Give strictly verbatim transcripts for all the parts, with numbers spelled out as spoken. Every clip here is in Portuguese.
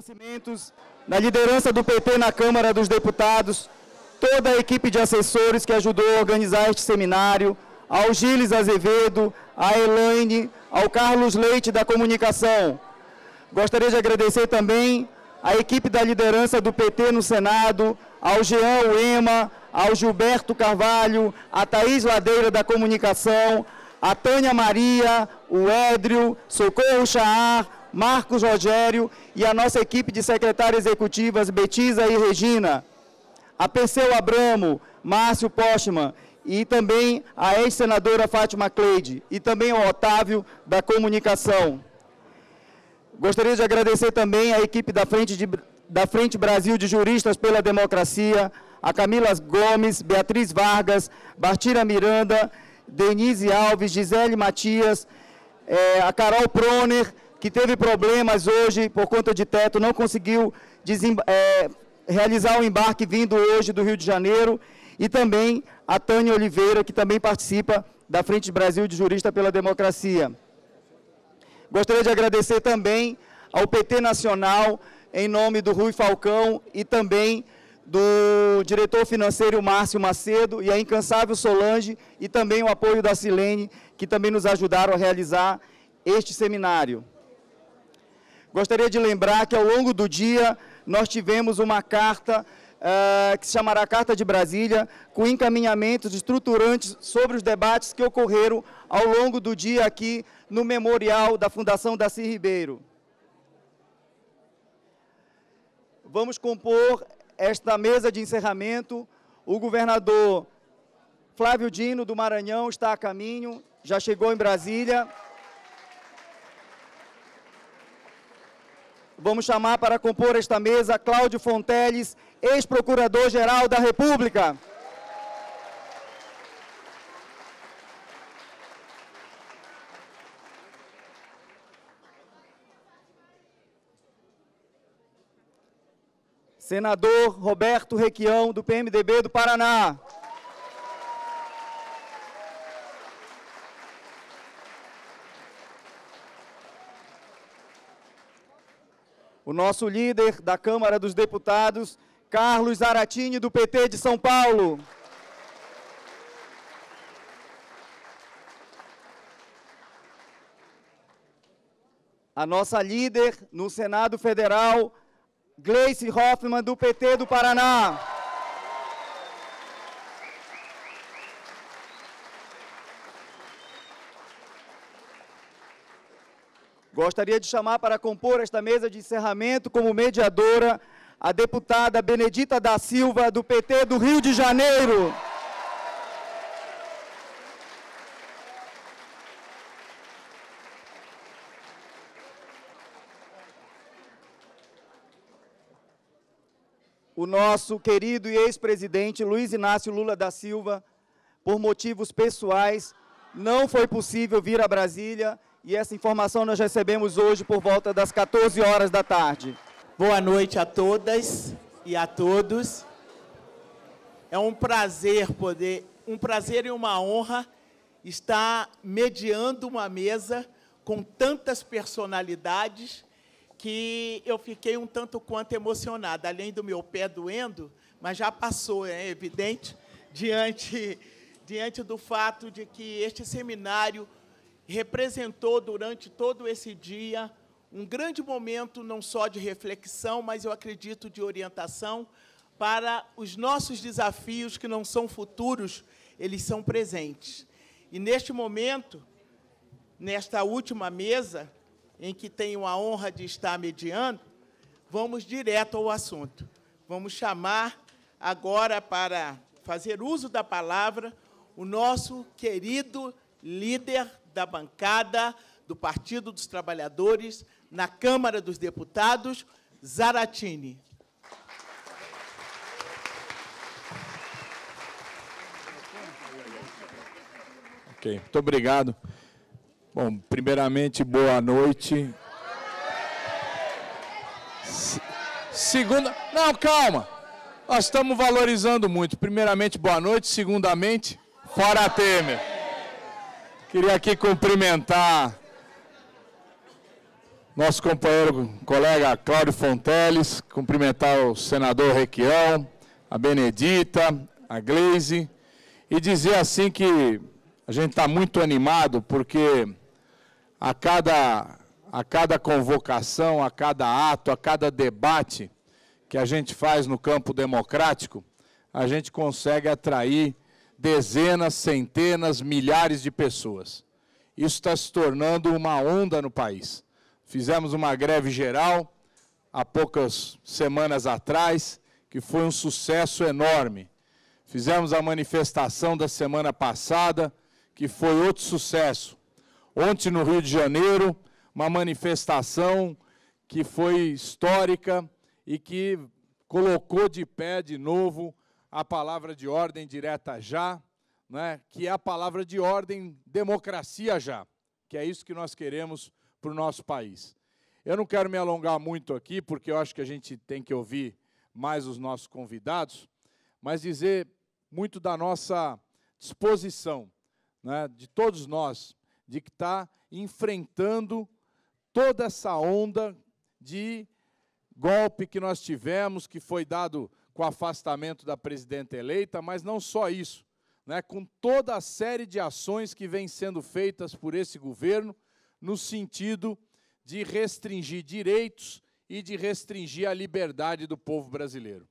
agradecimentos na liderança do P T na Câmara dos Deputados, toda a equipe de assessores que ajudou a organizar este seminário, ao Gilles Azevedo, à Elaine, ao Carlos Leite da Comunicação. Gostaria de agradecer também a equipe da liderança do P T no Senado, ao Jean Uema, ao Gilberto Carvalho, a Thaís Ladeira da Comunicação, a Tânia Maria, o Édrio, Socorro Chaar, Marcos Rogério e a nossa equipe de secretárias executivas, Betisa e Regina, a Perseu Abramo, Márcio Postman e também a ex-senadora Fátima Cleide e também o Otávio da Comunicação. Gostaria de agradecer também a equipe da Frente, de, da Frente Brasil de Juristas pela Democracia, a Camila Gomes, Beatriz Vargas, Bartira Miranda, Denise Alves, Gisele Matias, é, a Carol Proner, que teve problemas hoje por conta de teto, não conseguiu é, realizar o embarque vindo hoje do Rio de Janeiro, e também a Tânia Oliveira, que também participa da Frente Brasil de Jurista pela Democracia. Gostaria de agradecer também ao P T Nacional, em nome do Rui Falcão, e também do diretor financeiro Márcio Macedo, e a incansável Solange, e também o apoio da Silene, que também nos ajudaram a realizar este seminário. Gostaria de lembrar que ao longo do dia nós tivemos uma carta uh, que se chamará Carta de Brasília, com encaminhamentos estruturantes sobre os debates que ocorreram ao longo do dia aqui no memorial da Fundação Darcy Ribeiro. Vamos compor esta mesa de encerramento. O governador Flávio Dino, do Maranhão, está a caminho, já chegou em Brasília. Vamos chamar para compor esta mesa Cláudio Fonteles, ex-procurador-geral da República. Senador Roberto Requião, do P M D B do Paraná. O nosso líder da Câmara dos Deputados, Carlos Zaratini, do P T de São Paulo. A nossa líder no Senado Federal, Gleice Hoffmann, do P T do Paraná. Gostaria de chamar para compor esta mesa de encerramento como mediadora a deputada Benedita da Silva, do P T do Rio de Janeiro. O nosso querido e ex-presidente Luiz Inácio Lula da Silva, por motivos pessoais, não foi possível vir a Brasília, e essa informação nós recebemos hoje por volta das quatorze horas da tarde. Boa noite a todas e a todos. É um prazer poder, um prazer e uma honra estar mediando uma mesa com tantas personalidades que eu fiquei um tanto quanto emocionada, além do meu pé doendo, mas já passou, é evidente, diante, diante do fato de que este seminário representou durante todo esse dia um grande momento não só de reflexão, mas eu acredito de orientação para os nossos desafios que não são futuros, eles são presentes. E neste momento, nesta última mesa, em que tenho a honra de estar mediando, vamos direto ao assunto. Vamos chamar agora para fazer uso da palavra o nosso querido líder da bancada do Partido dos Trabalhadores na Câmara dos Deputados, Zaratini. Ok, muito obrigado. Bom, primeiramente, boa noite. Se, segunda... Não, calma. Nós estamos valorizando muito. Primeiramente, boa noite. Segundamente, fora Temer. Queria aqui cumprimentar nosso companheiro, colega Cláudio Fonteles, cumprimentar o senador Requião, a Benedita, a Gleise, e dizer assim que a gente está muito animado, porque a cada, a cada convocação, a cada ato, a cada debate que a gente faz no campo democrático, a gente consegue atrair dezenas, centenas, milhares de pessoas. Isso está se tornando uma onda no país. Fizemos uma greve geral há poucas semanas atrás, que foi um sucesso enorme. Fizemos a manifestação da semana passada, que foi outro sucesso. Ontem, no Rio de Janeiro, uma manifestação que foi histórica e que colocou de pé de novo a palavra de ordem direta já, né, que é a palavra de ordem democracia já, que é isso que nós queremos para o nosso país. Eu não quero me alongar muito aqui, porque eu acho que a gente tem que ouvir mais os nossos convidados, mas dizer muito da nossa disposição, né, de todos nós, de que está enfrentando toda essa onda de golpe que nós tivemos, que foi dado com o afastamento da presidenta eleita, mas não só isso, né, com toda a série de ações que vêm sendo feitas por esse governo, no sentido de restringir direitos e de restringir a liberdade do povo brasileiro.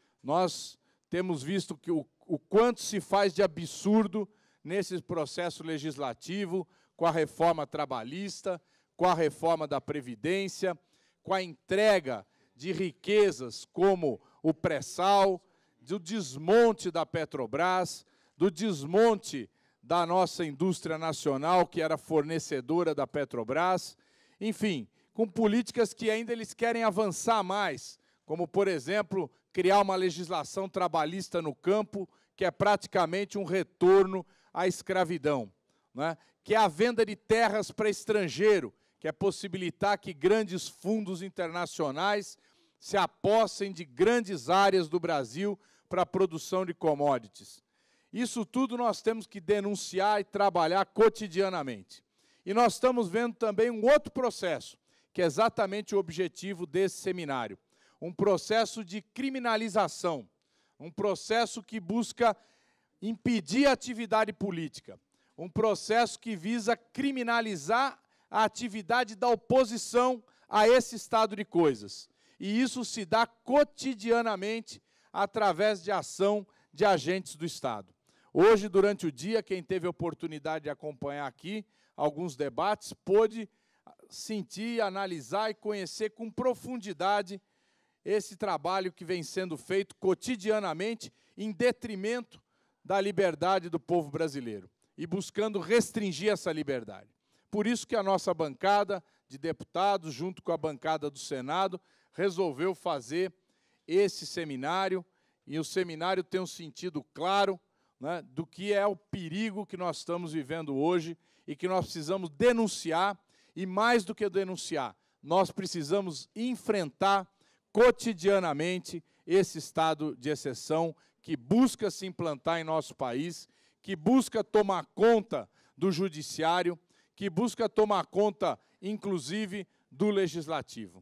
Nós temos visto que o, o quanto se faz de absurdo nesse processo legislativo, com a reforma trabalhista, com a reforma da Previdência, com a entrega de riquezas como o pré-sal, do desmonte da Petrobras, do desmonte da nossa indústria nacional, que era fornecedora da Petrobras, enfim, com políticas que ainda eles querem avançar mais, como, por exemplo, criar uma legislação trabalhista no campo, que é praticamente um retorno à escravidão, né? Que é a venda de terras para estrangeiro, que é possibilitar que grandes fundos internacionais se apossem de grandes áreas do Brasil para a produção de commodities. Isso tudo nós temos que denunciar e trabalhar cotidianamente. E nós estamos vendo também um outro processo, que é exatamente o objetivo desse seminário. Um processo de criminalização, um processo que busca impedir a atividade política, um processo que visa criminalizar a atividade da oposição a esse estado de coisas. E isso se dá cotidianamente através de ação de agentes do Estado. Hoje, durante o dia, quem teve a oportunidade de acompanhar aqui alguns debates, pôde sentir, analisar e conhecer com profundidade esse trabalho que vem sendo feito cotidianamente em detrimento da liberdade do povo brasileiro e buscando restringir essa liberdade. Por isso que a nossa bancada de deputados, junto com a bancada do Senado, resolveu fazer esse seminário, e o seminário tem um sentido claro, né, do que é o perigo que nós estamos vivendo hoje e que nós precisamos denunciar, e mais do que denunciar, nós precisamos enfrentar cotidianamente esse estado de exceção que busca se implantar em nosso país, que busca tomar conta do judiciário, que busca tomar conta, inclusive, do legislativo.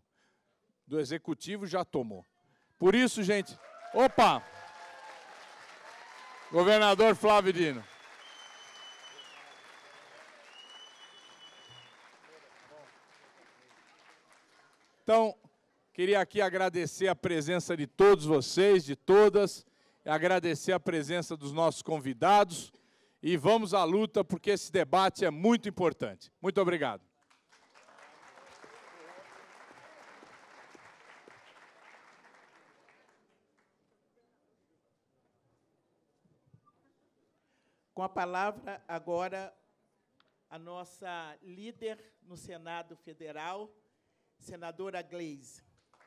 Do executivo já tomou. Por isso, gente... Opa! Governador Flávio Dino. Então, queria aqui agradecer a presença de todos vocês, de todas, agradecer a presença dos nossos convidados e vamos à luta, porque esse debate é muito importante. Muito obrigado. Com a palavra, agora, a nossa líder no Senado Federal, senadora Gleise.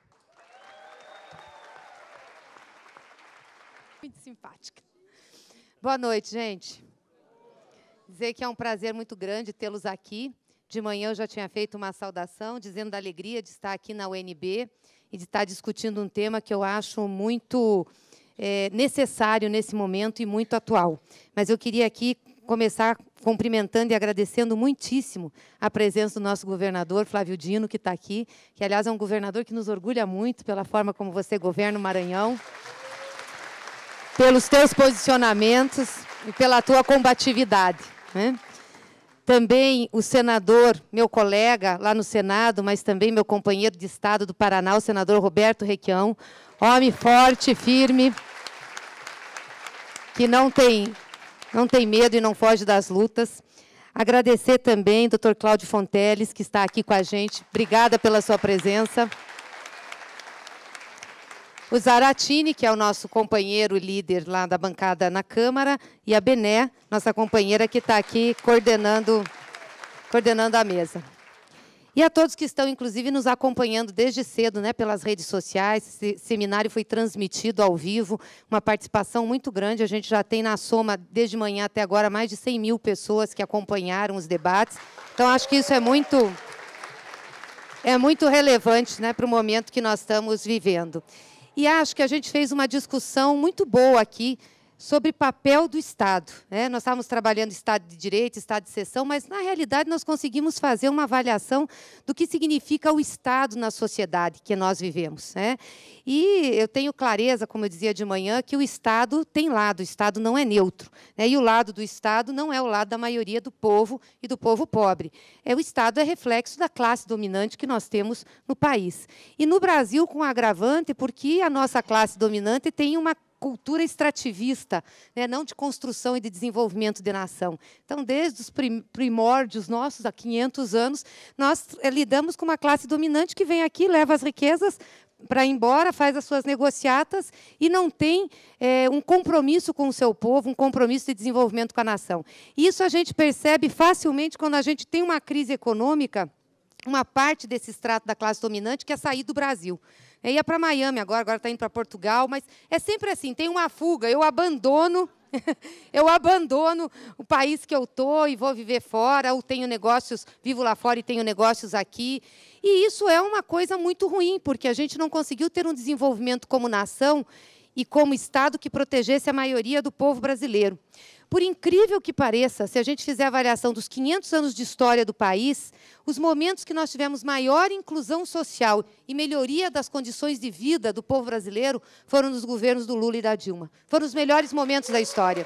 Muito simpática. Boa noite, gente. Dizer que é um prazer muito grande tê-los aqui. De manhã eu já tinha feito uma saudação, dizendo da alegria de estar aqui na U N B e de estar discutindo um tema que eu acho muito... É, necessário nesse momento e muito atual. Mas eu queria aqui começar cumprimentando e agradecendo muitíssimo a presença do nosso governador, Flávio Dino, que está aqui, que, aliás, é um governador que nos orgulha muito pela forma como você governa o Maranhão, pelos teus posicionamentos e pela tua combatividade, né? Também o senador, meu colega lá no Senado, mas também meu companheiro de Estado do Paraná, o senador Roberto Requião, homem forte, firme, que não tem, não tem medo e não foge das lutas. Agradecer também o doutor Cláudio Fonteles, que está aqui com a gente. Obrigada pela sua presença. O Zaratini, que é o nosso companheiro líder lá da bancada na Câmara, e a Bené, nossa companheira que está aqui coordenando, coordenando a mesa. E a todos que estão, inclusive, nos acompanhando desde cedo, né, pelas redes sociais. Esse seminário foi transmitido ao vivo, uma participação muito grande. A gente já tem, na soma, desde manhã até agora, mais de cem mil pessoas que acompanharam os debates. Então, acho que isso é muito, é muito relevante, né, para o momento que nós estamos vivendo. E acho que a gente fez uma discussão muito boa aqui sobre papel do Estado, né? Nós estávamos trabalhando Estado de Direito, Estado de Exceção, mas, na realidade, nós conseguimos fazer uma avaliação do que significa o Estado na sociedade que nós vivemos, né? E eu tenho clareza, como eu dizia de manhã, que o Estado tem lado, o Estado não é neutro, né? E o lado do Estado não é o lado da maioria do povo e do povo pobre. É, o Estado é reflexo da classe dominante que nós temos no país. E no Brasil, com agravante, porque a nossa classe dominante tem uma cultura extrativista, né, não de construção e de desenvolvimento de nação. Então, desde os primórdios nossos, há quinhentos anos, nós é, lidamos com uma classe dominante que vem aqui, leva as riquezas para ir embora, faz as suas negociatas e não tem é, um compromisso com o seu povo, um compromisso de desenvolvimento com a nação. Isso a gente percebe facilmente quando a gente tem uma crise econômica, uma parte desse extrato da classe dominante quer sair do Brasil. Eu ia para Miami agora, agora está indo para Portugal, mas é sempre assim, tem uma fuga, eu abandono, eu abandono o país que eu estou e vou viver fora, ou tenho negócios, vivo lá fora e tenho negócios aqui. E isso é uma coisa muito ruim, porque a gente não conseguiu ter um desenvolvimento como nação e como Estado que protegesse a maioria do povo brasileiro. Por incrível que pareça, se a gente fizer a avaliação dos quinhentos anos de história do país, os momentos que nós tivemos maior inclusão social e melhoria das condições de vida do povo brasileiro foram nos governos do Lula e da Dilma. Foram os melhores momentos da história.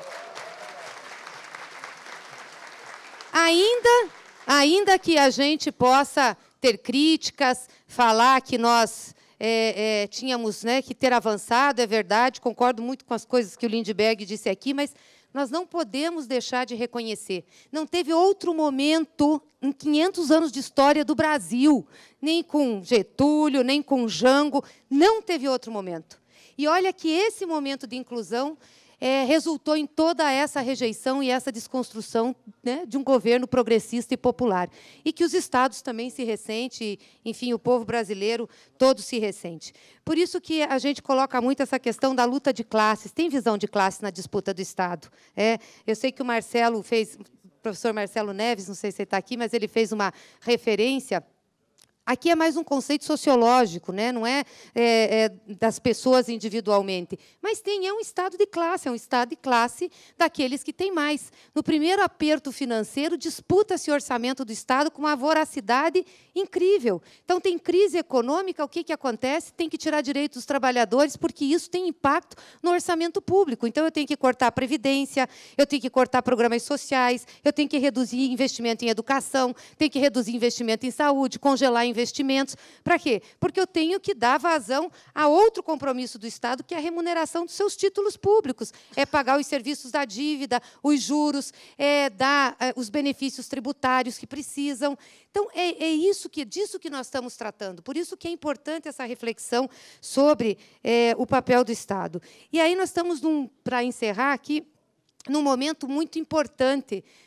Ainda, ainda que a gente possa ter críticas, falar que nós é, é, tínhamos, né, que ter avançado, é verdade, concordo muito com as coisas que o Lindbergh disse aqui, mas nós não podemos deixar de reconhecer. Não teve outro momento em quinhentos anos de história do Brasil, nem com Getúlio, nem com Jango, não teve outro momento. E olha que esse momento de inclusão é, resultou em toda essa rejeição e essa desconstrução, né, de um governo progressista e popular. E que os estados também se ressentem, enfim, o povo brasileiro todo se ressente. Por isso que a gente coloca muito essa questão da luta de classes. Tem visão de classe na disputa do Estado. É, eu sei que o Marcelo fez, o professor Marcelo Neves, não sei se ele está aqui, mas ele fez uma referência. Aqui é mais um conceito sociológico, né? Não é, é, é das pessoas individualmente. Mas tem, é um estado de classe, é um estado de classe daqueles que têm mais. No primeiro aperto financeiro, disputa-se o orçamento do Estado com uma voracidade incrível. Então, tem crise econômica, o que, que acontece? Tem que tirar direitos dos trabalhadores, porque isso tem impacto no orçamento público. Então, eu tenho que cortar a Previdência, eu tenho que cortar programas sociais, eu tenho que reduzir investimento em educação, tenho que reduzir investimento em saúde, congelar investimentos. Para quê? Porque eu tenho que dar vazão a outro compromisso do Estado, que é a remuneração dos seus títulos públicos. É pagar os serviços da dívida, os juros, é dar é, os benefícios tributários que precisam. Então, é, é isso que, disso que nós estamos tratando. Por isso que é importante essa reflexão sobre é, o papel do Estado. E aí nós estamos, para encerrar aqui, num momento muito importante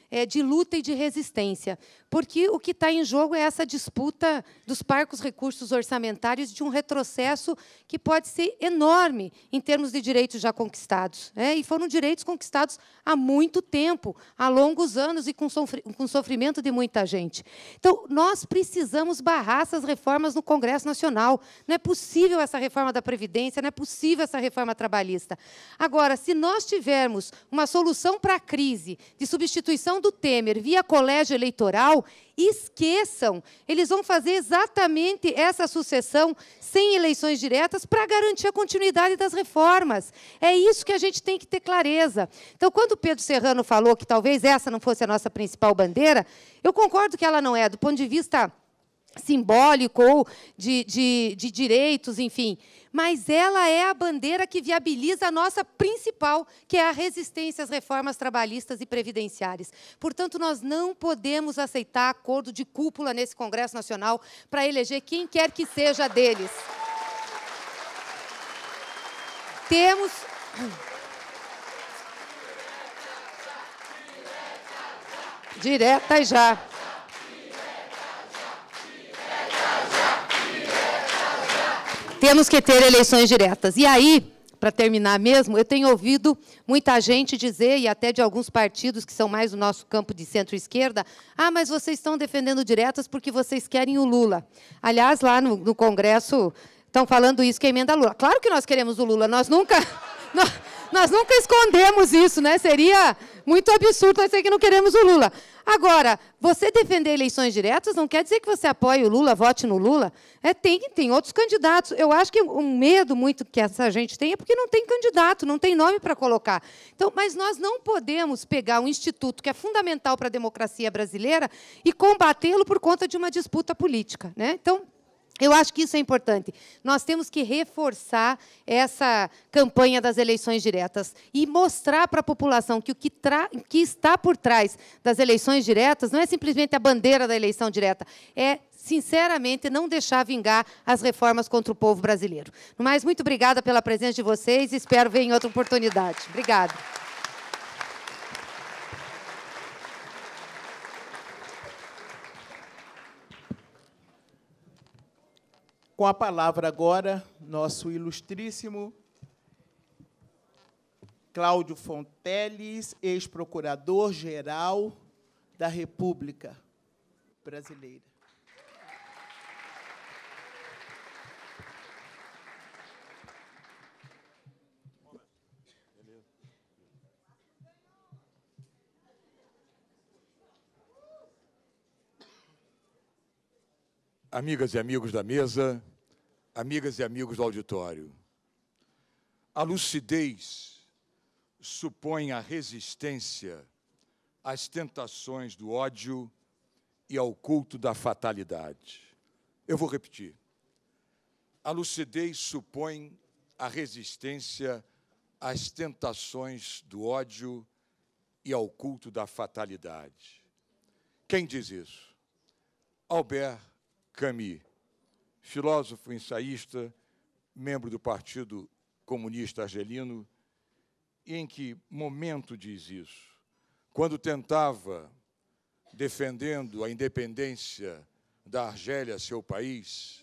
é, de luta e de resistência, porque o que está em jogo é essa disputa dos parcos recursos orçamentários de um retrocesso que pode ser enorme em termos de direitos já conquistados. Né? E foram direitos conquistados há muito tempo, há longos anos e com, sofri com sofrimento de muita gente. Então, nós precisamos barrar essas reformas no Congresso Nacional. Não é possível essa reforma da Previdência, não é possível essa reforma trabalhista. Agora, se nós tivermos uma solução para a crise de substituição do Temer via colégio eleitoral, esqueçam, eles vão fazer exatamente essa sucessão sem eleições diretas para garantir a continuidade das reformas. É isso que a gente tem que ter clareza. Então, quando o Pedro Serrano falou que talvez essa não fosse a nossa principal bandeira, eu concordo que ela não é, do ponto de vista simbólico ou de, de, de direitos, enfim, mas ela é a bandeira que viabiliza a nossa principal, que é a resistência às reformas trabalhistas e previdenciárias. Portanto, nós não podemos aceitar acordo de cúpula nesse Congresso Nacional para eleger quem quer que seja deles. Temos... Direta já. Temos que ter eleições diretas. E aí, para terminar mesmo, eu tenho ouvido muita gente dizer, e até de alguns partidos que são mais do nosso campo de centro-esquerda, ah, mas vocês estão defendendo diretas porque vocês querem o Lula. Aliás, lá no, no Congresso, estão falando isso, que é emenda Lula. Claro que nós queremos o Lula, nós nunca... nós, nós nunca escondemos isso, né? Seria muito absurdo nós dizer que não queremos o Lula. Agora, você defender eleições diretas não quer dizer que você apoie o Lula, vote no Lula. É, tem, tem outros candidatos. Eu acho que um medo muito que essa gente tem é porque não tem candidato, não tem nome para colocar. Então, mas nós não podemos pegar um instituto que é fundamental para a democracia brasileira e combatê-lo por conta de uma disputa política. Né? Então, eu acho que isso é importante. Nós temos que reforçar essa campanha das eleições diretas e mostrar para a população que o que, tra... que está por trás das eleições diretas não é simplesmente a bandeira da eleição direta, é, sinceramente, não deixar vingar as reformas contra o povo brasileiro. No mais, muito obrigada pela presença de vocês e espero ver em outra oportunidade. Obrigada. Com a palavra agora, nosso ilustríssimo Cláudio Fonteles, ex-procurador-geral da República Brasileira. Amigas e amigos da mesa, amigas e amigos do auditório, a lucidez supõe a resistência às tentações do ódio e ao culto da fatalidade. Eu vou repetir. A lucidez supõe a resistência às tentações do ódio e ao culto da fatalidade. Quem diz isso? Albert Camus, filósofo, ensaísta, membro do Partido Comunista Argelino, e em que momento diz isso? Quando tentava, defendendo a independência da Argélia, seu país,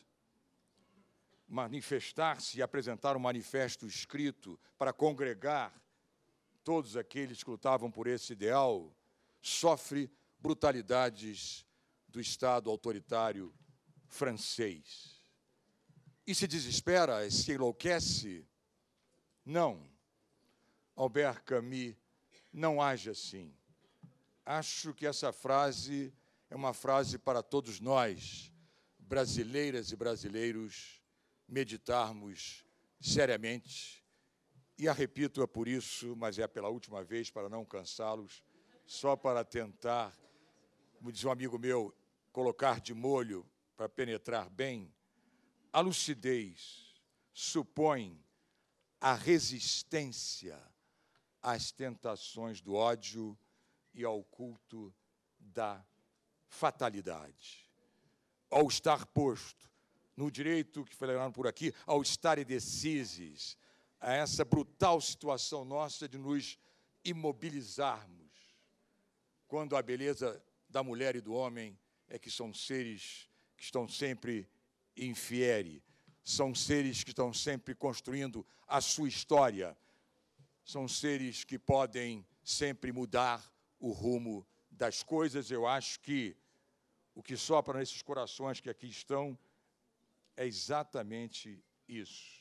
manifestar-se e apresentar um manifesto escrito para congregar todos aqueles que lutavam por esse ideal, sofre brutalidades do Estado autoritário francês. E se desespera, se enlouquece? Não. Albert Camus não age assim. Acho que essa frase é uma frase para todos nós, brasileiras e brasileiros, meditarmos seriamente. E a repito, é por isso, mas é pela última vez, para não cansá-los, só para tentar, como diz um amigo meu, colocar de molho para penetrar bem. A lucidez supõe a resistência às tentações do ódio e ao culto da fatalidade. Ao estar posto no direito que foi lembrado por aqui, ao estar indecisos, a essa brutal situação nossa de nos imobilizarmos quando a beleza da mulher e do homem é que são seres que estão sempre em fiere, são seres que estão sempre construindo a sua história, são seres que podem sempre mudar o rumo das coisas. Eu acho que o que sopra nesses corações que aqui estão é exatamente isso.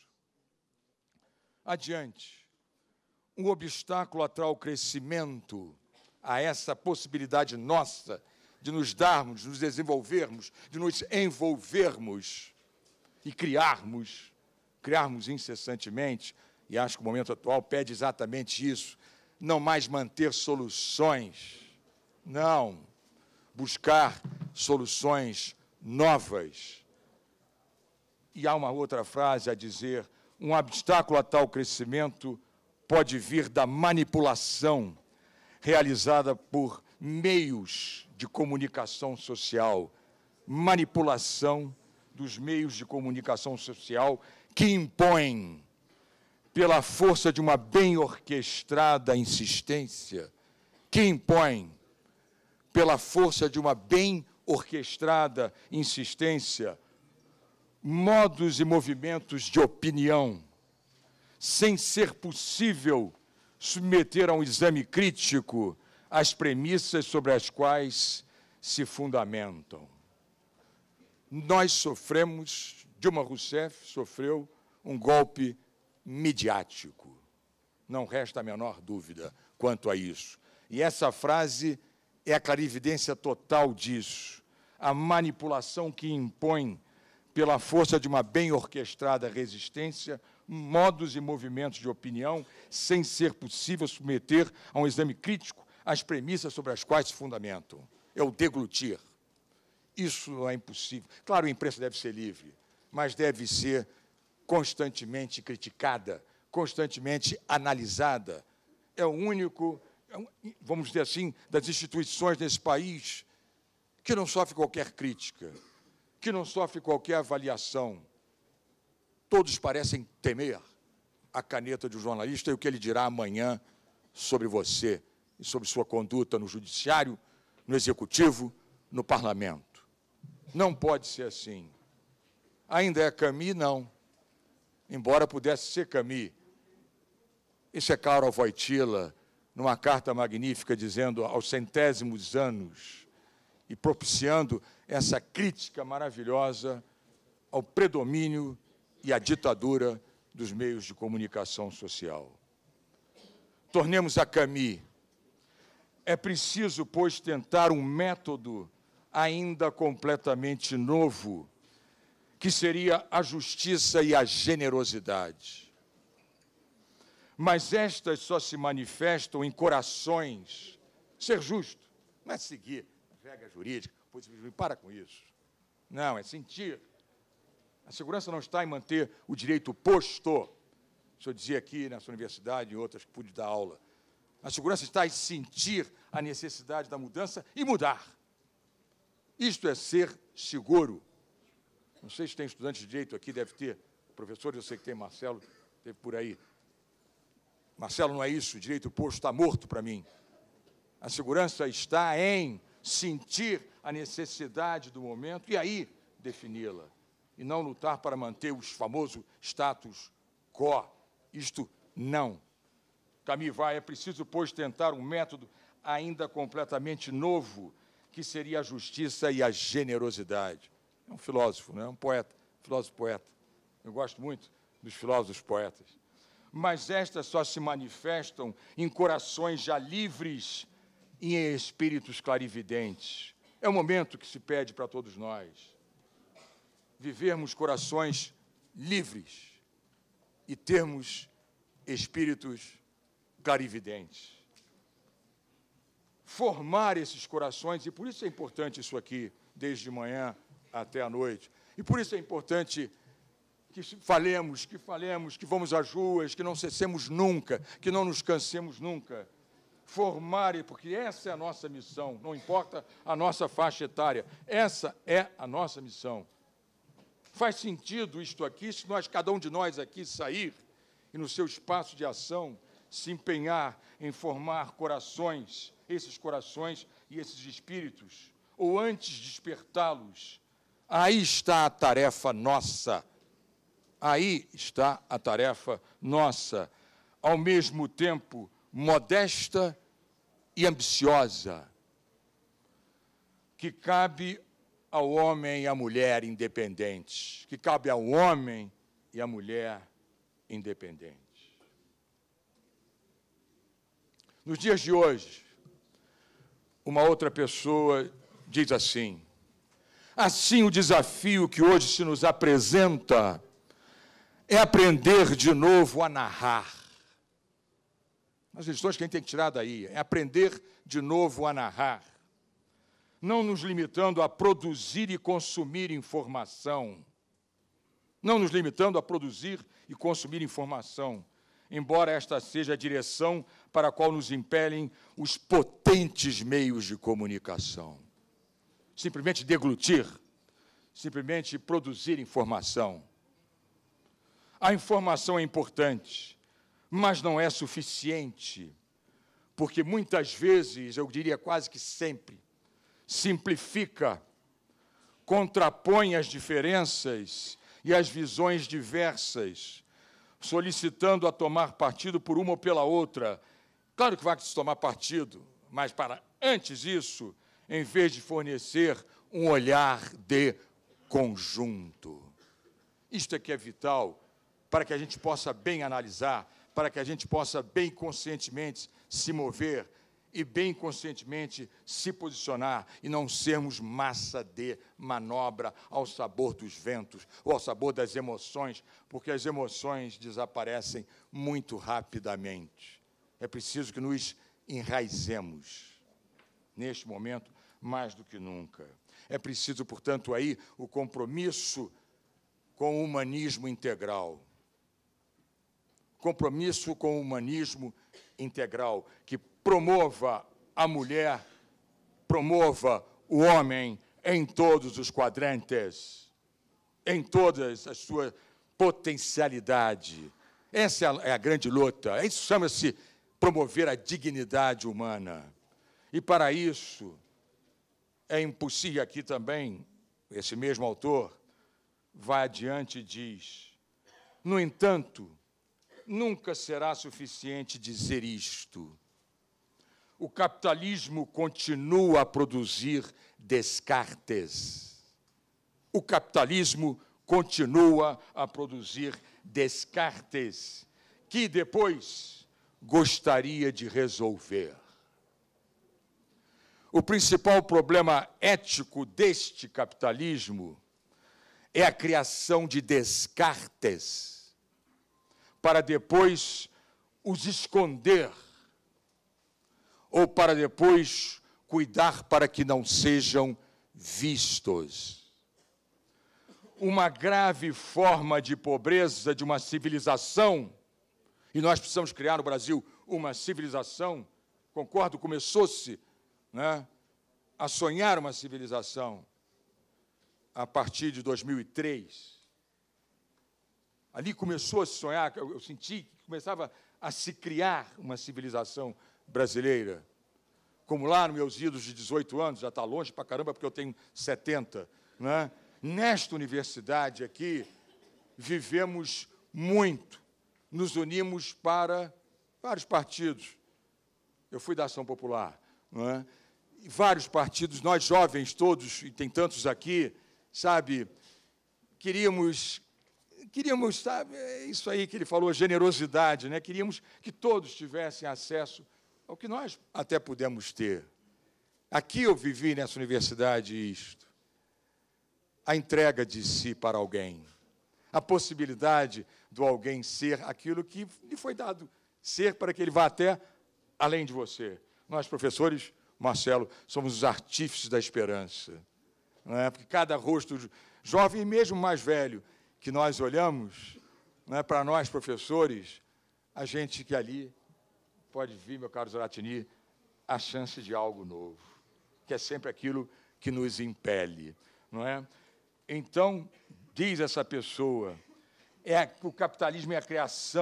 Adiante. Um obstáculo atrai o crescimento, a essa possibilidade nossa de nos darmos, de nos desenvolvermos, de nos envolvermos e criarmos, criarmos incessantemente, e acho que o momento atual pede exatamente isso, não mais manter soluções, não, buscar soluções novas. E há uma outra frase a dizer, um obstáculo a tal crescimento pode vir da manipulação realizada por meios de comunicação social, manipulação dos meios de comunicação social que impõem, pela força de uma bem orquestrada insistência, que impõem, pela força de uma bem orquestrada insistência, modos e movimentos de opinião, sem ser possível submeter a um exame crítico as premissas sobre as quais se fundamentam. Nós sofremos, Dilma Rousseff sofreu um golpe midiático. Não resta a menor dúvida quanto a isso. E essa frase é a clarividência total disso. A manipulação que impõe, pela força de uma bem orquestrada resistência, modos e movimentos de opinião, sem ser possível submeter a um exame crítico as premissas sobre as quais se fundamentam. É o deglutir. Isso é impossível. Claro, a imprensa deve ser livre, mas deve ser constantemente criticada, constantemente analisada. É o único, vamos dizer assim, das instituições desse país que não sofre qualquer crítica, que não sofre qualquer avaliação. Todos parecem temer a caneta de um jornalista e o que ele dirá amanhã sobre você e sobre sua conduta no judiciário, no executivo, no parlamento. Não pode ser assim. Ainda é Camus? Não. Embora pudesse ser Camus. Isso é Karol Wojtyła, numa carta magnífica, dizendo aos centésimos anos e propiciando essa crítica maravilhosa ao predomínio e à ditadura dos meios de comunicação social. Tornemos a Camus. É preciso, pois, tentar um método ainda completamente novo, que seria a justiça e a generosidade. Mas estas só se manifestam em corações. Ser justo não é seguir a regra jurídica, pois para com isso. Não, é sentir. A segurança não está em manter o direito posto. O senhor dizia aqui nessa universidade e outras que pude dar aula. A segurança está em sentir a necessidade da mudança e mudar. Isto é ser seguro. Não sei se tem estudante de direito aqui, deve ter. Professor, eu sei que tem Marcelo, teve por aí. Marcelo, não é isso, o direito posto está morto para mim. A segurança está em sentir a necessidade do momento e aí defini-la. E não lutar para manter os famosos status quo. Isto não. Camus vai, é preciso, pois, tentar um método ainda completamente novo, que seria a justiça e a generosidade. É um filósofo, não é? Um poeta, filósofo poeta. Eu gosto muito dos filósofos poetas. Mas estas só se manifestam em corações já livres e em espíritos clarividentes. É o momento que se pede para todos nós. Vivermos corações livres e termos espíritos clarividentes. Formar esses corações, e por isso é importante isso aqui, desde manhã até a noite. E por isso é importante que falemos, que falemos, que vamos às ruas, que não cessemos nunca, que não nos cansemos nunca. Formar, porque essa é a nossa missão, não importa a nossa faixa etária, essa é a nossa missão. Faz sentido isto aqui, se nós, cada um de nós aqui sair e no seu espaço de ação, se empenhar em formar corações, esses corações e esses espíritos, ou antes despertá-los, aí está a tarefa nossa. Aí está a tarefa nossa, ao mesmo tempo modesta e ambiciosa, que cabe ao homem e à mulher independentes, que cabe ao homem e à mulher independentes. Nos dias de hoje, uma outra pessoa diz assim: assim, o desafio que hoje se nos apresenta é aprender de novo a narrar. As lições que a gente tem que tirar daí é aprender de novo a narrar, não nos limitando a produzir e consumir informação, não nos limitando a produzir e consumir informação, embora esta seja a direção para a qual nos impelem os potentes meios de comunicação. Simplesmente deglutir, simplesmente produzir informação. A informação é importante, mas não é suficiente, porque muitas vezes, eu diria quase que sempre, simplifica, contrapõe as diferenças e as visões diversas, solicitando a tomar partido por uma ou pela outra. Claro que vai se tomar partido, mas para antes disso, em vez de fornecer um olhar de conjunto. Isto é que é vital para que a gente possa bem analisar, para que a gente possa bem conscientemente se mover e bem conscientemente se posicionar e não sermos massa de manobra ao sabor dos ventos ou ao sabor das emoções, porque as emoções desaparecem muito rapidamente. É preciso que nos enraizemos neste momento mais do que nunca. É preciso, portanto, aí o compromisso com o humanismo integral. Compromisso com o humanismo integral, que promova a mulher, promova o homem em todos os quadrantes, em todas as suas potencialidades. Essa é a grande luta. Isso chama-se promover a dignidade humana. E, para isso, é impossível aqui também, esse mesmo autor vai adiante e diz: no entanto, nunca será suficiente dizer isto. O capitalismo continua a produzir Descartes. O capitalismo continua a produzir Descartes, que depois gostaria de resolver. O principal problema ético deste capitalismo é a criação de Descartes, para depois os esconder, ou para depois cuidar para que não sejam vistos. Uma grave forma de pobreza de uma civilização, e nós precisamos criar no Brasil uma civilização, concordo, começou-se, né, a sonhar uma civilização a partir de dois mil e três. Ali começou a se sonhar, eu, eu senti que começava a se criar uma civilização brasileira. Como lá nos meus idos de dezoito anos, já está longe para caramba, porque eu tenho setenta, né? Nesta universidade aqui, vivemos muito, nos unimos para vários partidos. Eu fui da Ação Popular, não é? E vários partidos, nós jovens todos, e tem tantos aqui, sabe, queríamos, queríamos, sabe, é isso aí que ele falou, generosidade, né? Queríamos que todos tivessem acesso ao que nós até pudemos ter. Aqui eu vivi nessa universidade isto. A entrega de si para alguém. A possibilidade do alguém ser aquilo que lhe foi dado ser para que ele vá até além de você. Nós, professores, Marcelo, somos os artífices da esperança. Não é? Porque cada rosto jovem e mesmo mais velho que nós olhamos, não é? Para nós, professores, a gente que ali pode vir, meu caro Zaratini, a chance de algo novo, que é sempre aquilo que nos impele, não é? Então, diz essa pessoa, é, o capitalismo é a criação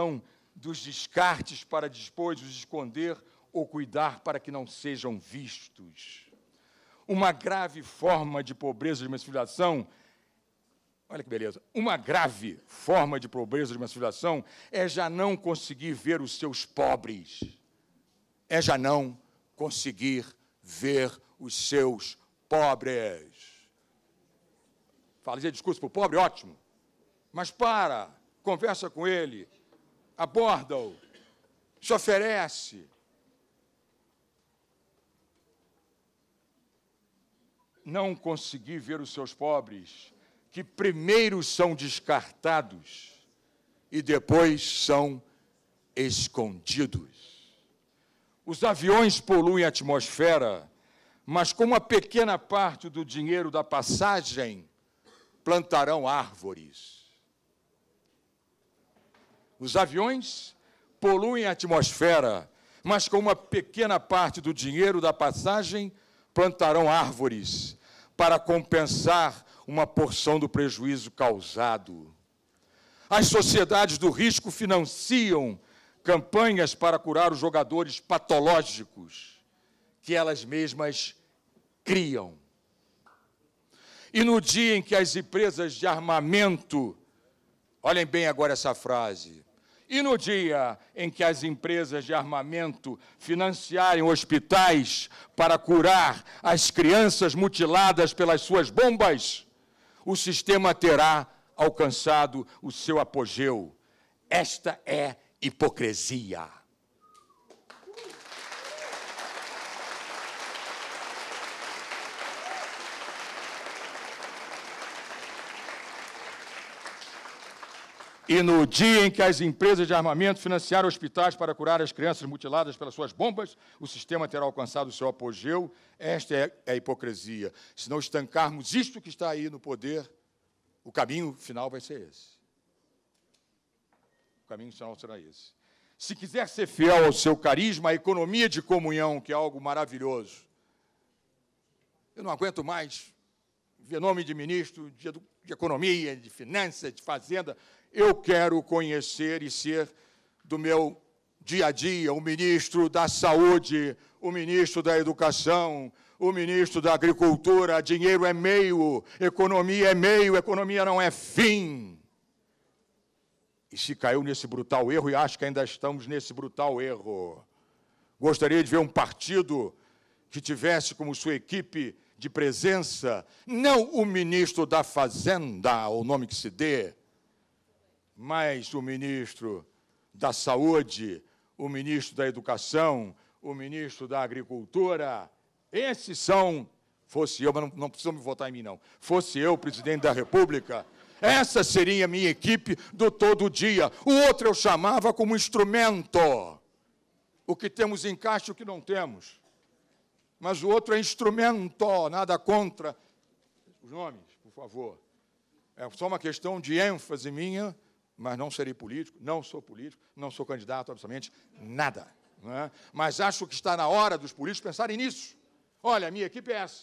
dos descartes para depois os esconder ou cuidar para que não sejam vistos. Uma grave forma de pobreza de massificação, olha que beleza, uma grave forma de pobreza de massificação é já não conseguir ver os seus pobres, é já não conseguir ver os seus pobres. Fazer discurso para o pobre, ótimo, mas para, conversa com ele, aborda-o, se oferece. Não conseguir ver os seus pobres, que primeiro são descartados e depois são escondidos. Os aviões poluem a atmosfera, mas com uma pequena parte do dinheiro da passagem, plantarão árvores. Os aviões poluem a atmosfera, mas com uma pequena parte do dinheiro da passagem, plantarão árvores para compensar uma porção do prejuízo causado. As sociedades do risco financiam campanhas para curar os jogadores patológicos que elas mesmas criam. E no dia em que as empresas de armamento, olhem bem agora essa frase, e no dia em que as empresas de armamento financiarem hospitais para curar as crianças mutiladas pelas suas bombas, o sistema terá alcançado o seu apogeu. Esta é hipocrisia. E no dia em que as empresas de armamento financiaram hospitais para curar as crianças mutiladas pelas suas bombas, o sistema terá alcançado o seu apogeu. Esta é a hipocrisia. Se não estancarmos isto que está aí no poder, o caminho final vai ser esse. O caminho final será esse. Se quiser ser fiel ao seu carisma, a economia de comunhão, que é algo maravilhoso. Eu não aguento mais ver nome de ministro de, de economia, de finanças, de fazenda. Eu quero conhecer e ser do meu dia a dia o ministro da Saúde, o ministro da Educação, o ministro da Agricultura. Dinheiro é meio, economia é meio, economia não é fim. E se caiu nesse brutal erro, e acho que ainda estamos nesse brutal erro. Gostaria de ver um partido que tivesse como sua equipe de presença, não o ministro da Fazenda, o nome que se dê, mas o ministro da Saúde, o ministro da Educação, o ministro da Agricultura. Esses são, fosse eu, mas não, não precisam me votar em mim, não, fosse eu, presidente da República, essa seria a minha equipe do todo dia. O outro eu chamava como instrumento. O que temos em caixa e o que não temos. Mas o outro é instrumento, nada contra. Os nomes, por favor. É só uma questão de ênfase minha, mas não serei político, não sou político, não sou candidato a absolutamente nada. Não é? Mas acho que está na hora dos políticos pensarem nisso. Olha, a minha equipe é essa.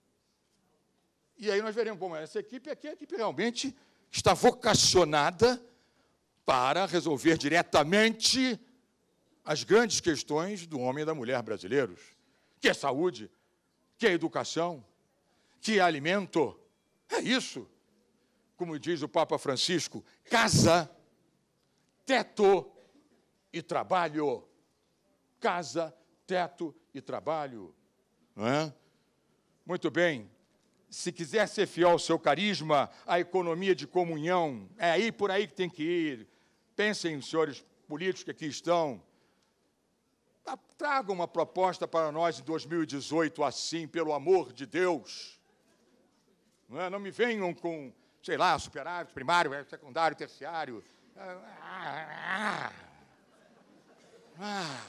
E aí nós veremos, bom, essa equipe aqui é a equipe realmente está vocacionada para resolver diretamente as grandes questões do homem e da mulher brasileiros, que é saúde, que é educação, que é alimento. É isso. Como diz o Papa Francisco, casa, teto e trabalho. Casa, teto e trabalho. Não é? Muito bem. Se quiser ser fiel ao seu carisma, à economia de comunhão, é aí por aí que tem que ir. Pensem, senhores políticos que aqui estão, tragam uma proposta para nós em dois mil e dezoito, assim, pelo amor de Deus. Não é? Não me venham com, sei lá, superávit, primário, secundário, terciário. Ah, ah, ah,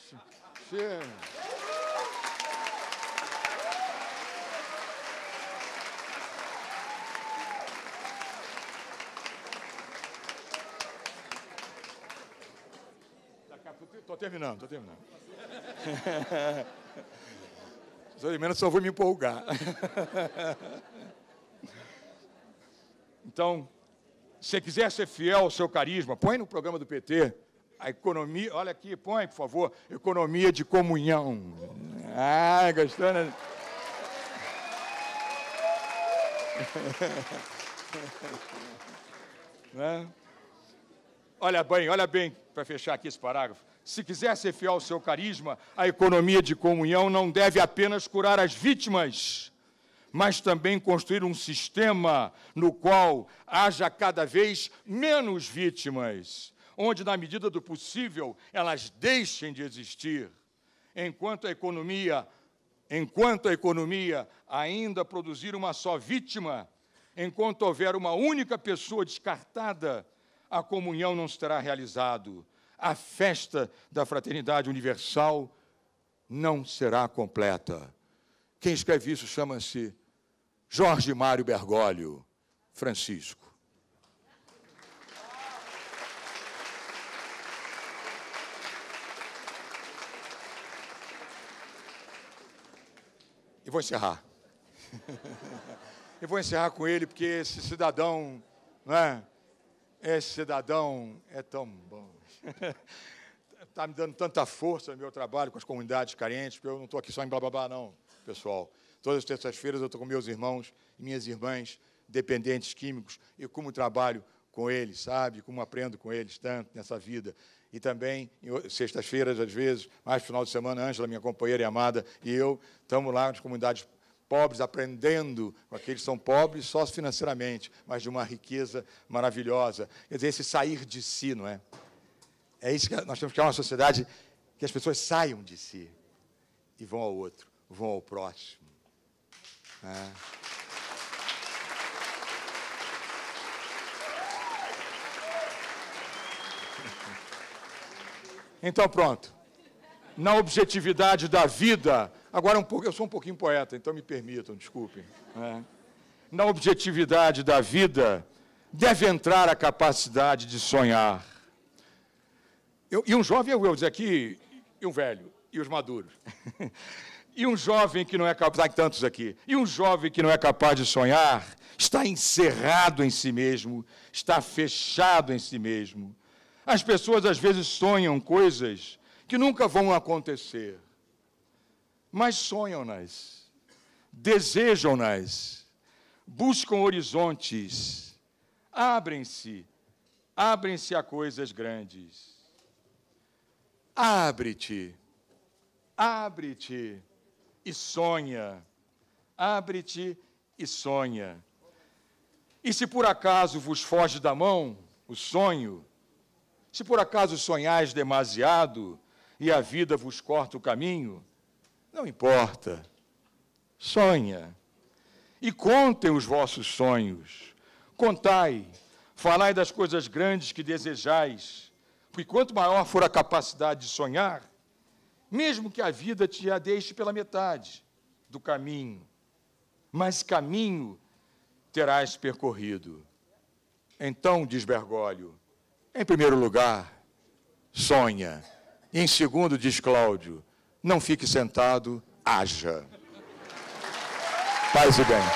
Estou terminando, estou terminando. Estou terminando, só vou me empolgar. Então, se quiser ser fiel ao seu carisma, põe no programa do P T A economia, olha aqui, põe, por favor, economia de comunhão. Ah, gostando? Né? Olha bem, olha bem, para fechar aqui esse parágrafo. Se quiser ser fiel ao seu carisma, a economia de comunhão não deve apenas curar as vítimas, mas também construir um sistema no qual haja cada vez menos vítimas, onde, na medida do possível, elas deixem de existir, enquanto a economia, enquanto a economia ainda produzir uma só vítima, enquanto houver uma única pessoa descartada, a comunhão não será realizado. A festa da fraternidade universal não será completa. Quem escreve isso chama-se Jorge Mário Bergoglio Francisco. E vou encerrar. Eu vou encerrar com ele, porque esse cidadão, não é? Esse cidadão é tão bom. Está me dando tanta força no meu trabalho com as comunidades carentes, porque eu não estou aqui só em blá, blá, blá, não, pessoal. Todas as terças-feiras eu estou com meus irmãos e minhas irmãs dependentes químicos, e como trabalho com eles, sabe? Como aprendo com eles tanto nessa vida. E também, sextas-feiras, às vezes, mais final de semana, Ângela, minha companheira e amada, e eu estamos lá nas comunidades pobres, aprendendo com aqueles que são pobres só financeiramente, mas de uma riqueza maravilhosa. Quer dizer, esse sair de si, não é? É isso que nós temos que criar uma sociedade que as pessoas saiam de si e vão ao outro, vão ao próximo. É. Então, pronto. Na objetividade da vida, agora um pouco, eu sou um pouquinho poeta, então me permitam, desculpem. É. Na objetividade da vida, deve entrar a capacidade de sonhar. Eu, e um jovem, eu vou dizer aqui, e um velho, e os maduros. E um jovem que não é capaz, há tantos aqui, e um jovem que não é capaz de sonhar, está encerrado em si mesmo, está fechado em si mesmo. As pessoas, às vezes, sonham coisas que nunca vão acontecer, mas sonham-nas, desejam-nas, buscam horizontes, abrem-se, abrem-se a coisas grandes. Abre-te, abre-te e sonha, abre-te e sonha. E se por acaso vos foge da mão o sonho, se por acaso sonhais demasiado e a vida vos corta o caminho, não importa, sonha. E contem os vossos sonhos, contai, falai das coisas grandes que desejais, porque quanto maior for a capacidade de sonhar, mesmo que a vida te a deixe pela metade do caminho, mas caminho terás percorrido. Então, diz Bergoglio, em primeiro lugar, sonha. E em segundo, diz Cláudio, não fique sentado, haja. Paz e bem.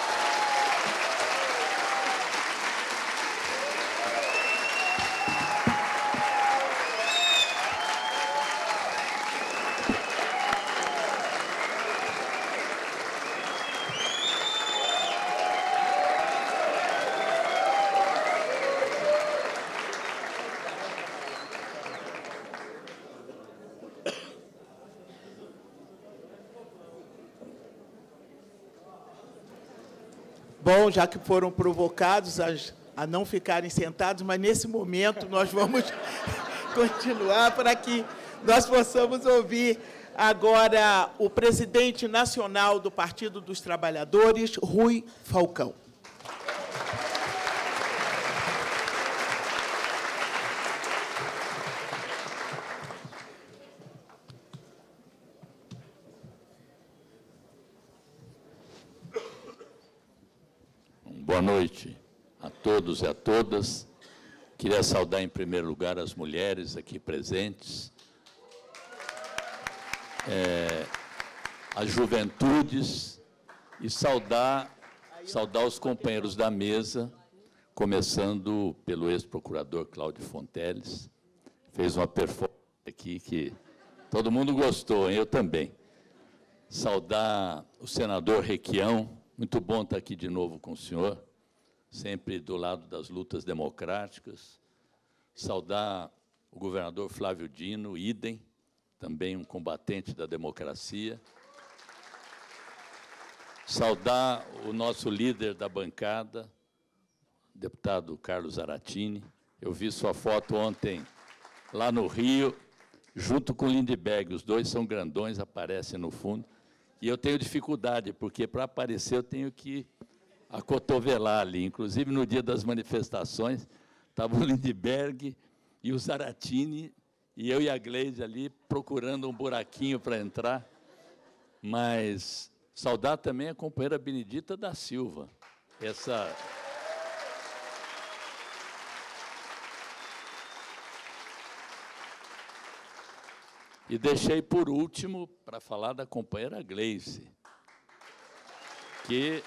Bom, já que foram provocados a, a não ficarem sentados, mas nesse momento nós vamos continuar para que nós possamos ouvir agora o presidente nacional do Partido dos Trabalhadores, Rui Falcão. Boa noite a todos e a todas. Queria saudar, em primeiro lugar, as mulheres aqui presentes, é, as juventudes, e saudar, saudar os companheiros da mesa, começando pelo ex-procurador Cláudio Fonteles, fez uma performance aqui que todo mundo gostou, hein? Eu também. Saudar o senador Requião, muito bom estar aqui de novo com o senhor, sempre do lado das lutas democráticas. Saudar o governador Flávio Dino, idem, também um combatente da democracia. Saudar o nosso líder da bancada, deputado Carlos Zaratini. Eu vi sua foto ontem lá no Rio, junto com o Lindbergh. Os dois são grandões, aparecem no fundo. E eu tenho dificuldade, porque para aparecer eu tenho que acotovelar ali. Inclusive, no dia das manifestações, estava o Lindbergh e o Zaratini, e eu e a Gleise ali procurando um buraquinho para entrar. Mas saudar também a companheira Benedita da Silva. Essa... E deixei, por último, para falar da companheira Gleise, que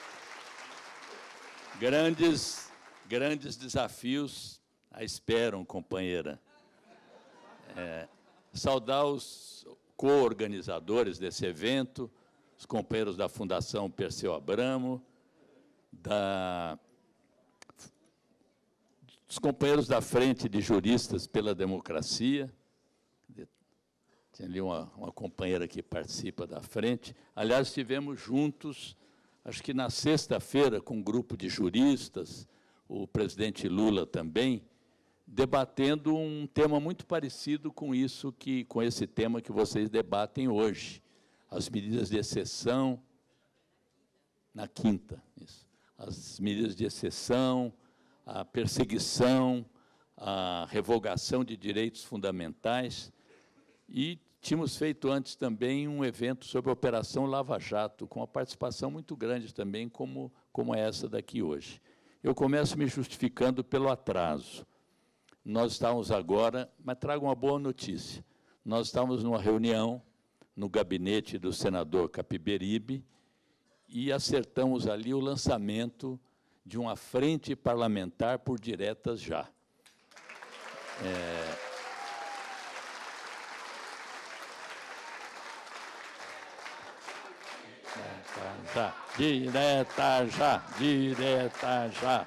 grandes, grandes desafios a esperam, companheira. É, saudar os co-organizadores desse evento, os companheiros da Fundação Perseu Abramo, da, os companheiros da Frente de Juristas pela Democracia. Tem ali uma, uma companheira que participa da frente. Aliás, estivemos juntos, acho que na sexta-feira, com um grupo de juristas, o presidente Lula também, debatendo um tema muito parecido com isso, que, com esse tema que vocês debatem hoje. As medidas de exceção, na quinta, isso. As medidas de exceção, a perseguição, a revogação de direitos fundamentais. E tínhamos feito antes também um evento sobre a Operação Lava Jato, com uma participação muito grande também, como, como essa daqui hoje. Eu começo me justificando pelo atraso. Nós estávamos agora, mas trago uma boa notícia, nós estávamos numa reunião no gabinete do senador Capiberibe e acertamos ali o lançamento de uma frente parlamentar por diretas já. É... Já, direta já, direta já.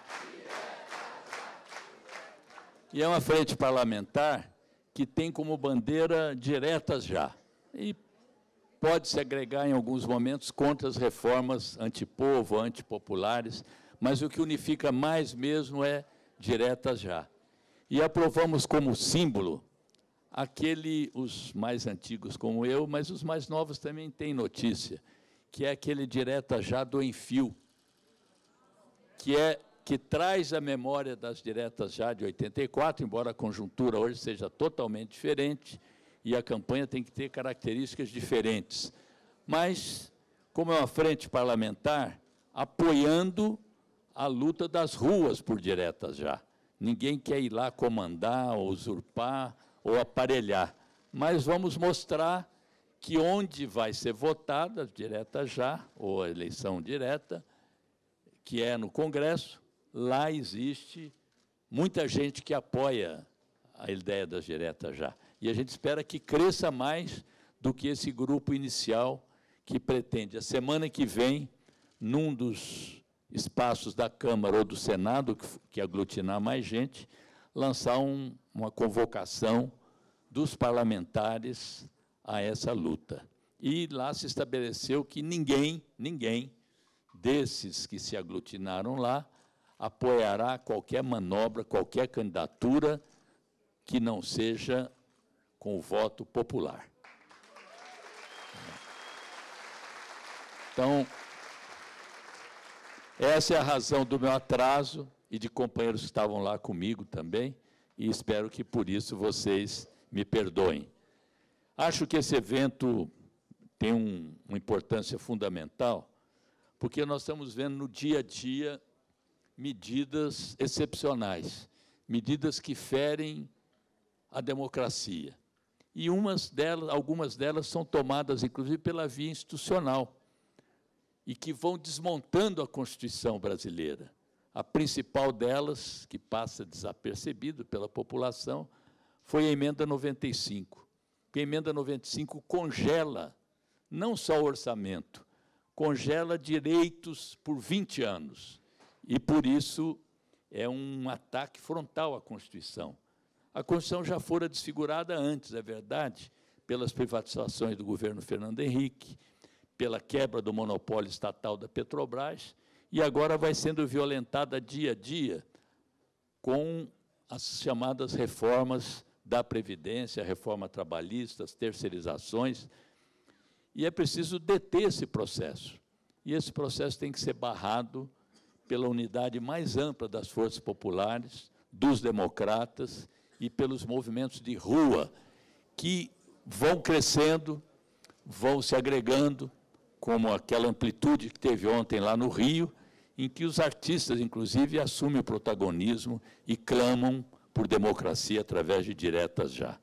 E é uma frente parlamentar que tem como bandeira diretas já. E pode se agregar em alguns momentos contra as reformas antipovo, antipopulares, mas o que unifica mais mesmo é diretas já. E aprovamos como símbolo aquele, os mais antigos como eu, mas os mais novos também têm notícia, que é aquele direta já do Enfio, que, é, que traz a memória das diretas já de oitenta e quatro, embora a conjuntura hoje seja totalmente diferente, e a campanha tem que ter características diferentes. Mas, como é uma frente parlamentar, apoiando a luta das ruas por diretas já. Ninguém quer ir lá comandar, ou usurpar, ou aparelhar. Mas vamos mostrar que onde vai ser votada a direta já, ou a eleição direta, que é no Congresso, lá existe muita gente que apoia a ideia das diretas já. E a gente espera que cresça mais do que esse grupo inicial que pretende, a semana que vem, num dos espaços da Câmara ou do Senado, que, que aglutinar mais gente, lançar um, uma convocação dos parlamentares a essa luta. E lá se estabeleceu que ninguém, ninguém desses que se aglutinaram lá apoiará qualquer manobra, qualquer candidatura que não seja com o voto popular. Então, essa é a razão do meu atraso e de companheiros que estavam lá comigo também, e espero que, por isso, vocês me perdoem. Acho que esse evento tem um, uma importância fundamental, porque nós estamos vendo no dia a dia medidas excepcionais, medidas que ferem a democracia. E umas delas, algumas delas são tomadas, inclusive, pela via institucional, e que vão desmontando a Constituição brasileira. A principal delas, que passa desapercebido pela população, foi a emenda noventa e cinco. Porque a emenda noventa e cinco congela não só o orçamento, congela direitos por vinte anos. E, por isso, é um ataque frontal à Constituição. A Constituição já fora desfigurada antes, é verdade, pelas privatizações do governo Fernando Henrique, pela quebra do monopólio estatal da Petrobras, e agora vai sendo violentada dia a dia com as chamadas reformas da Previdência, a reforma trabalhista, as terceirizações, e é preciso deter esse processo. E esse processo tem que ser barrado pela unidade mais ampla das forças populares, dos democratas e pelos movimentos de rua, que vão crescendo, vão se agregando, como aquela amplitude que teve ontem lá no Rio, em que os artistas, inclusive, assumem o protagonismo e clamam por democracia através de diretas já.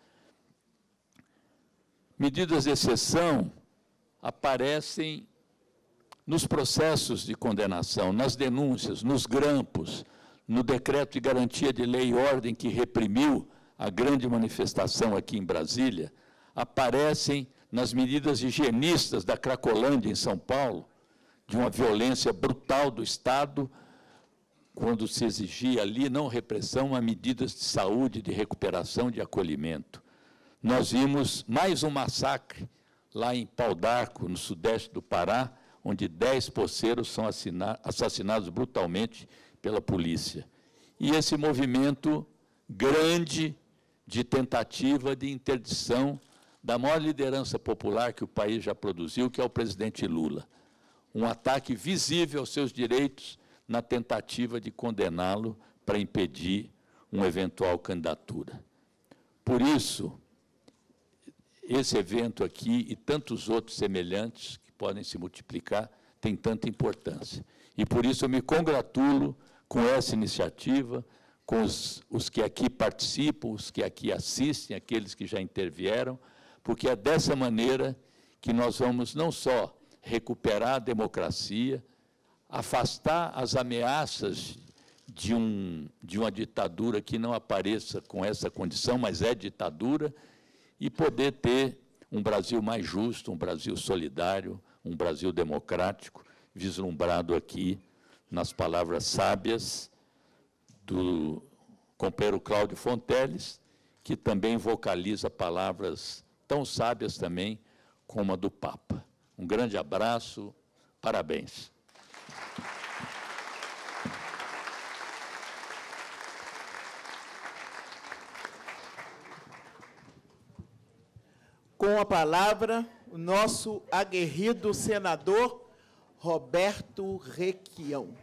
Medidas de exceção aparecem nos processos de condenação, nas denúncias, nos grampos, no decreto de garantia de lei e ordem que reprimiu a grande manifestação aqui em Brasília, aparecem nas medidas higienistas da Cracolândia, em São Paulo, de uma violência brutal do Estado, quando se exigia ali não repressão, mas medidas de saúde, de recuperação, de acolhimento. Nós vimos mais um massacre lá em Pau d'Arco, no sudeste do Pará, onde dez poceiros são assassinados brutalmente pela polícia. E esse movimento grande de tentativa de interdição da maior liderança popular que o país já produziu, que é o presidente Lula. Um ataque visível aos seus direitos na tentativa de condená-lo para impedir uma eventual candidatura. Por isso, esse evento aqui e tantos outros semelhantes, que podem se multiplicar, tem tanta importância. E, por isso, eu me congratulo com essa iniciativa, com os, os que aqui participam, os que aqui assistem, aqueles que já intervieram, porque é dessa maneira que nós vamos não só recuperar a democracia, afastar as ameaças de, um, de uma ditadura que não apareça com essa condição, mas é ditadura, e poder ter um Brasil mais justo, um Brasil solidário, um Brasil democrático, vislumbrado aqui nas palavras sábias do companheiro Cláudio Fonteles, que também vocaliza palavras tão sábias também como a do Papa. Um grande abraço, parabéns. Com a palavra, o nosso aguerrido senador Roberto Requião.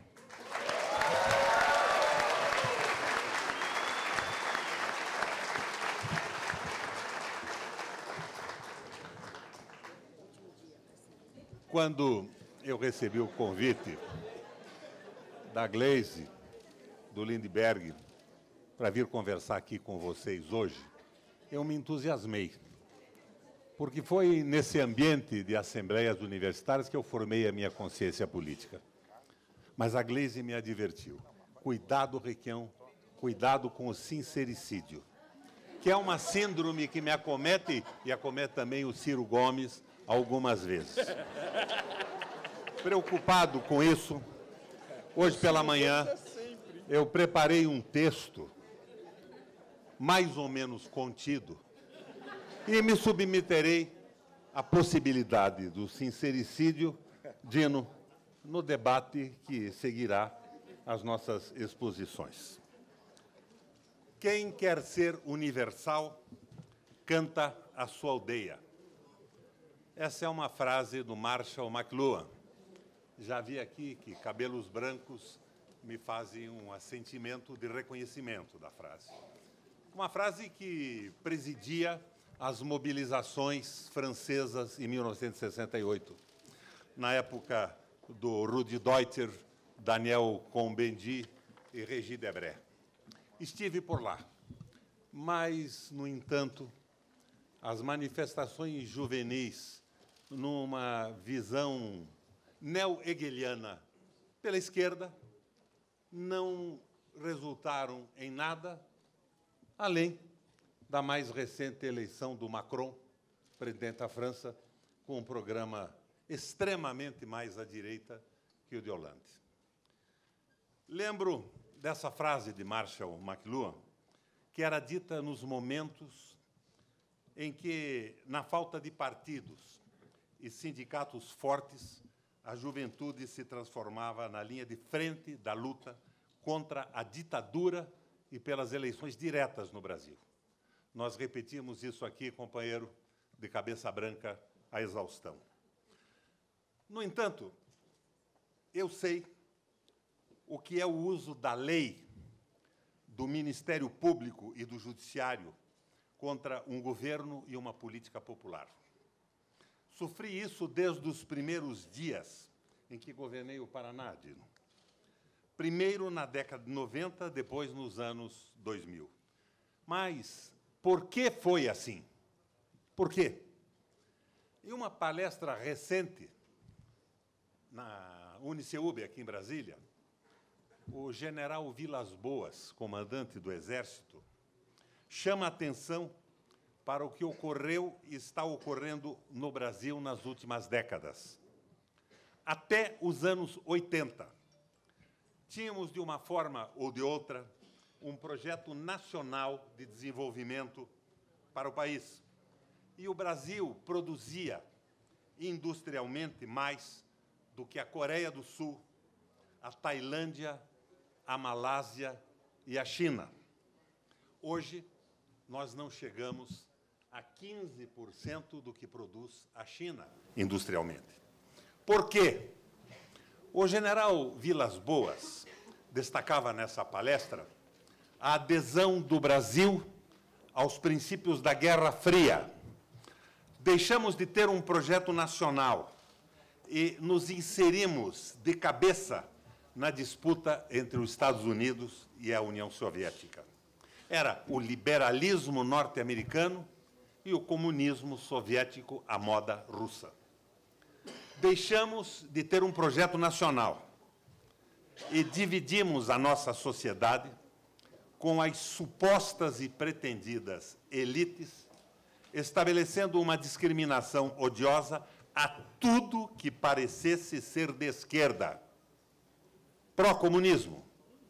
Quando eu recebi o convite da Gleisi, do Lindbergh, para vir conversar aqui com vocês hoje, eu me entusiasmei, porque foi nesse ambiente de assembleias universitárias que eu formei a minha consciência política. Mas a Gleisi me advertiu: cuidado, Requião, cuidado com o sincericídio, que é uma síndrome que me acomete e acomete também o Ciro Gomes algumas vezes. Preocupado com isso, hoje pela manhã, eu preparei um texto mais ou menos contido e me submeterei à possibilidade do sincericídio, Dino, no debate que seguirá as nossas exposições. Quem quer ser universal, canta a sua aldeia. Essa é uma frase do Marshall McLuhan. Já vi aqui que cabelos brancos me fazem um assentimento de reconhecimento da frase. Uma frase que presidia as mobilizações francesas em mil novecentos e sessenta e oito, na época do Rudi Deuter, Daniel Cohn-Bendit e Régis Debray. Estive por lá, mas, no entanto, as manifestações juvenis, numa visão neo-hegeliana pela esquerda, não resultaram em nada além da mais recente eleição do Macron, presidente da França, com um programa extremamente mais à direita que o de Hollande. Lembro dessa frase de Marshall McLuhan, que era dita nos momentos em que, na falta de partidos e sindicatos fortes, a juventude se transformava na linha de frente da luta contra a ditadura e pelas eleições diretas no Brasil. Nós repetimos isso aqui, companheiro, de cabeça branca à exaustão. No entanto, eu sei o que é o uso da lei, do Ministério Público e do Judiciário contra um governo e uma política popular. Sofri isso desde os primeiros dias em que governei o Paraná, Dino. Primeiro na década de noventa, depois nos anos dois mil. Mas por que foi assim? Por quê? Em uma palestra recente, na Uniceub, aqui em Brasília, o general Vilas Boas, comandante do Exército, chama a atenção para o que ocorreu e está ocorrendo no Brasil nas últimas décadas. Até os anos oitenta, tínhamos, de uma forma ou de outra, um projeto nacional de desenvolvimento para o país. E o Brasil produzia industrialmente mais do que a Coreia do Sul, a Tailândia, a Malásia e a China. Hoje, nós não chegamos a quinze por cento do que produz a China industrialmente. Por quê? O general Vilas Boas destacava nessa palestra a adesão do Brasil aos princípios da Guerra Fria. Deixamos de ter um projeto nacional e nos inserimos de cabeça na disputa entre os Estados Unidos e a União Soviética. Era o liberalismo norte-americano e o comunismo soviético à moda russa. Deixamos de ter um projeto nacional e dividimos a nossa sociedade com as supostas e pretendidas elites, estabelecendo uma discriminação odiosa a tudo que parecesse ser de esquerda, pró-comunismo.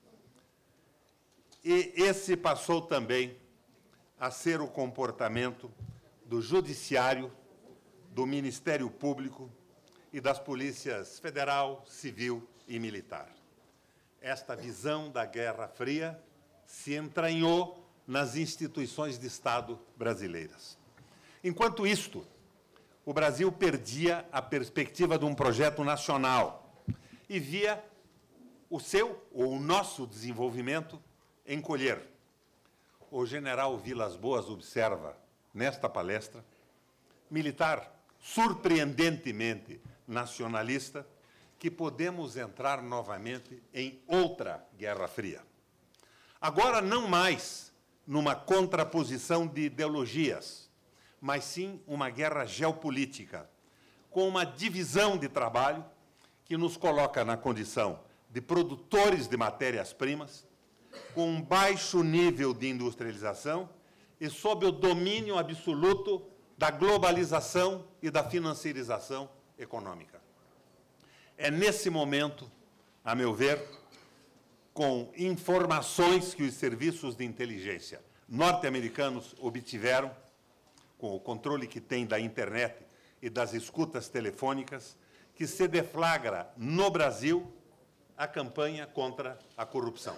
E esse passou também a ser o comportamento do Judiciário, do Ministério Público e das polícias federal, civil e militar. Esta visão da Guerra Fria se entranhou nas instituições de Estado brasileiras. Enquanto isto, o Brasil perdia a perspectiva de um projeto nacional e via o seu ou o nosso desenvolvimento encolher. O general Vilas Boas observa, nesta palestra, militar surpreendentemente nacionalista, que podemos entrar novamente em outra Guerra Fria. Agora, não mais numa contraposição de ideologias, mas sim uma guerra geopolítica, com uma divisão de trabalho que nos coloca na condição de produtores de matérias-primas, com um baixo nível de industrialização e sob o domínio absoluto da globalização e da financiarização econômica. É nesse momento, a meu ver, com informações que os serviços de inteligência norte-americanos obtiveram, com o controle que tem da internet e das escutas telefônicas, que se deflagra no Brasil a campanha contra a corrupção.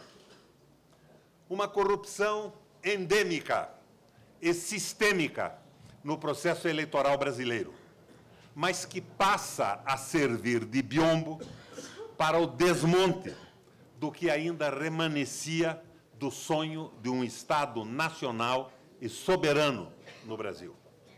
Uma corrupção endêmica e sistêmica no processo eleitoral brasileiro, mas que passa a servir de biombo para o desmonte do que ainda remanescia do sonho de um Estado nacional e soberano no Brasil.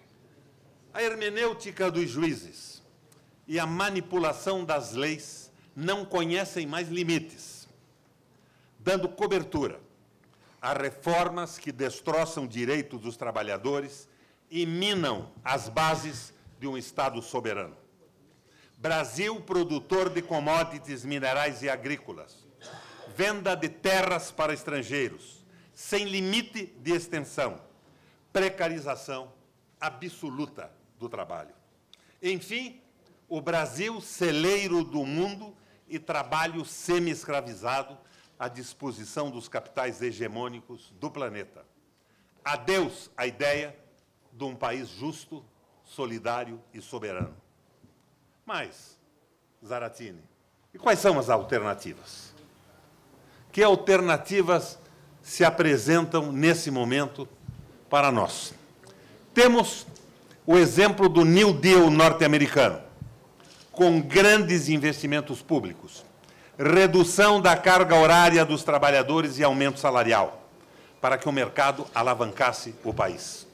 A hermenêutica dos juízes e a manipulação das leis não conhecem mais limites, dando cobertura a reformas que destroçam direitos dos trabalhadores e minam as bases de um Estado soberano. Brasil, produtor de commodities minerais e agrícolas, venda de terras para estrangeiros, sem limite de extensão, precarização absoluta do trabalho. Enfim, o Brasil, celeiro do mundo e trabalho semi-escravizado à disposição dos capitais hegemônicos do planeta. Adeus à ideia de um país justo, solidário e soberano. Mas, Zaratini, e quais são as alternativas? Que alternativas se apresentam nesse momento para nós? Temos o exemplo do New Deal norte-americano, com grandes investimentos públicos, redução da carga horária dos trabalhadores e aumento salarial, para que o mercado alavancasse o país.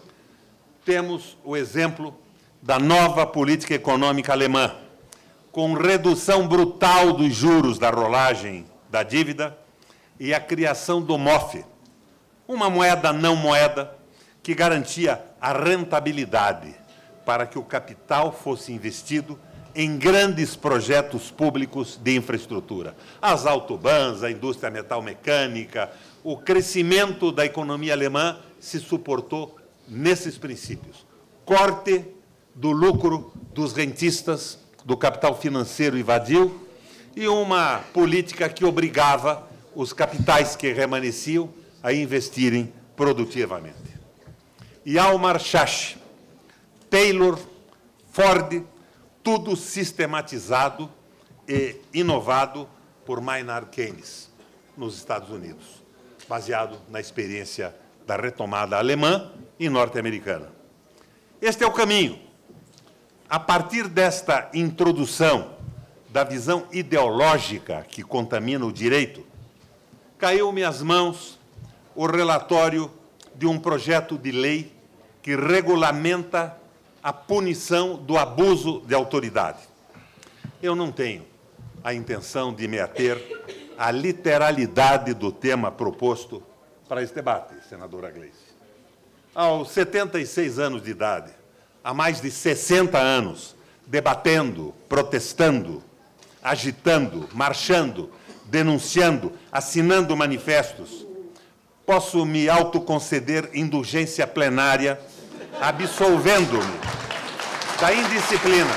Temos o exemplo da nova política econômica alemã, com redução brutal dos juros da rolagem da dívida e a criação do M O F, uma moeda não moeda que garantia a rentabilidade para que o capital fosse investido em grandes projetos públicos de infraestrutura. As autobans, a indústria metal-mecânica, o crescimento da economia alemã se suportou nesses princípios. Corte do lucro dos rentistas, do capital financeiro invadiu, e uma política que obrigava os capitais que remanesciam a investirem produtivamente. Hjalmar Schacht, Taylor, Ford, tudo sistematizado e inovado por Maynard Keynes, nos Estados Unidos, baseado na experiência da retomada alemã e norte-americana. Este é o caminho. A partir desta introdução da visão ideológica que contamina o direito, caiu-me às mãos o relatório de um projeto de lei que regulamenta a punição do abuso de autoridade. Eu não tenho a intenção de me ater à literalidade do tema proposto para esse debate, senadora Gleice. Aos setenta e seis anos de idade, há mais de sessenta anos, debatendo, protestando, agitando, marchando, denunciando, assinando manifestos, posso me autoconceder indulgência plenária, absolvendo-me da indisciplina,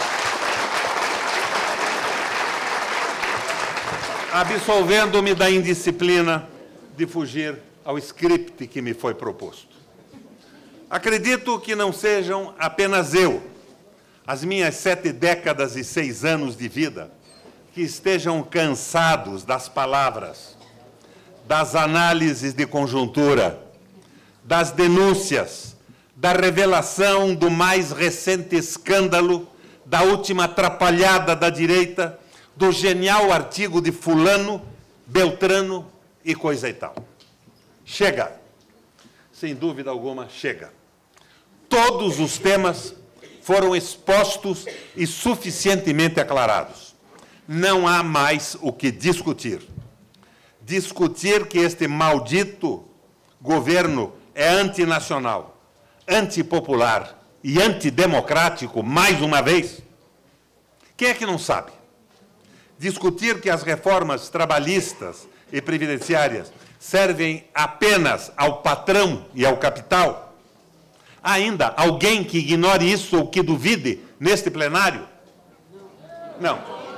absolvendo-me da indisciplina de fugir ao script que me foi proposto. Acredito que não sejam apenas eu, as minhas sete décadas e seis anos de vida, que estejam cansados das palavras, das análises de conjuntura, das denúncias, da revelação do mais recente escândalo, da última atrapalhada da direita, do genial artigo de fulano, beltrano e coisa e tal. Chega. Sem dúvida alguma, chega. Todos os temas foram expostos e suficientemente aclarados. Não há mais o que discutir. Discutir que este maldito governo é antinacional, antipopular e antidemocrático, mais uma vez? Quem é que não sabe? Discutir que as reformas trabalhistas e previdenciárias servem apenas ao patrão e ao capital? Há ainda alguém que ignore isso ou que duvide neste plenário? Não.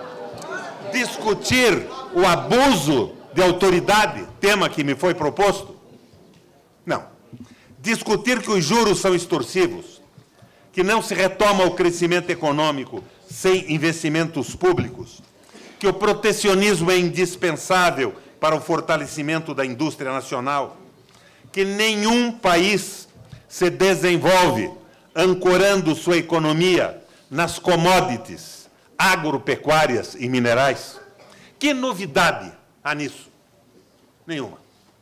Discutir o abuso de autoridade, tema que me foi proposto? Não. Discutir que os juros são extorsivos, que não se retoma o crescimento econômico sem investimentos públicos, que o protecionismo é indispensável para o fortalecimento da indústria nacional, que nenhum país se desenvolve ancorando sua economia nas commodities agropecuárias e minerais. Que novidade há nisso? Nenhuma.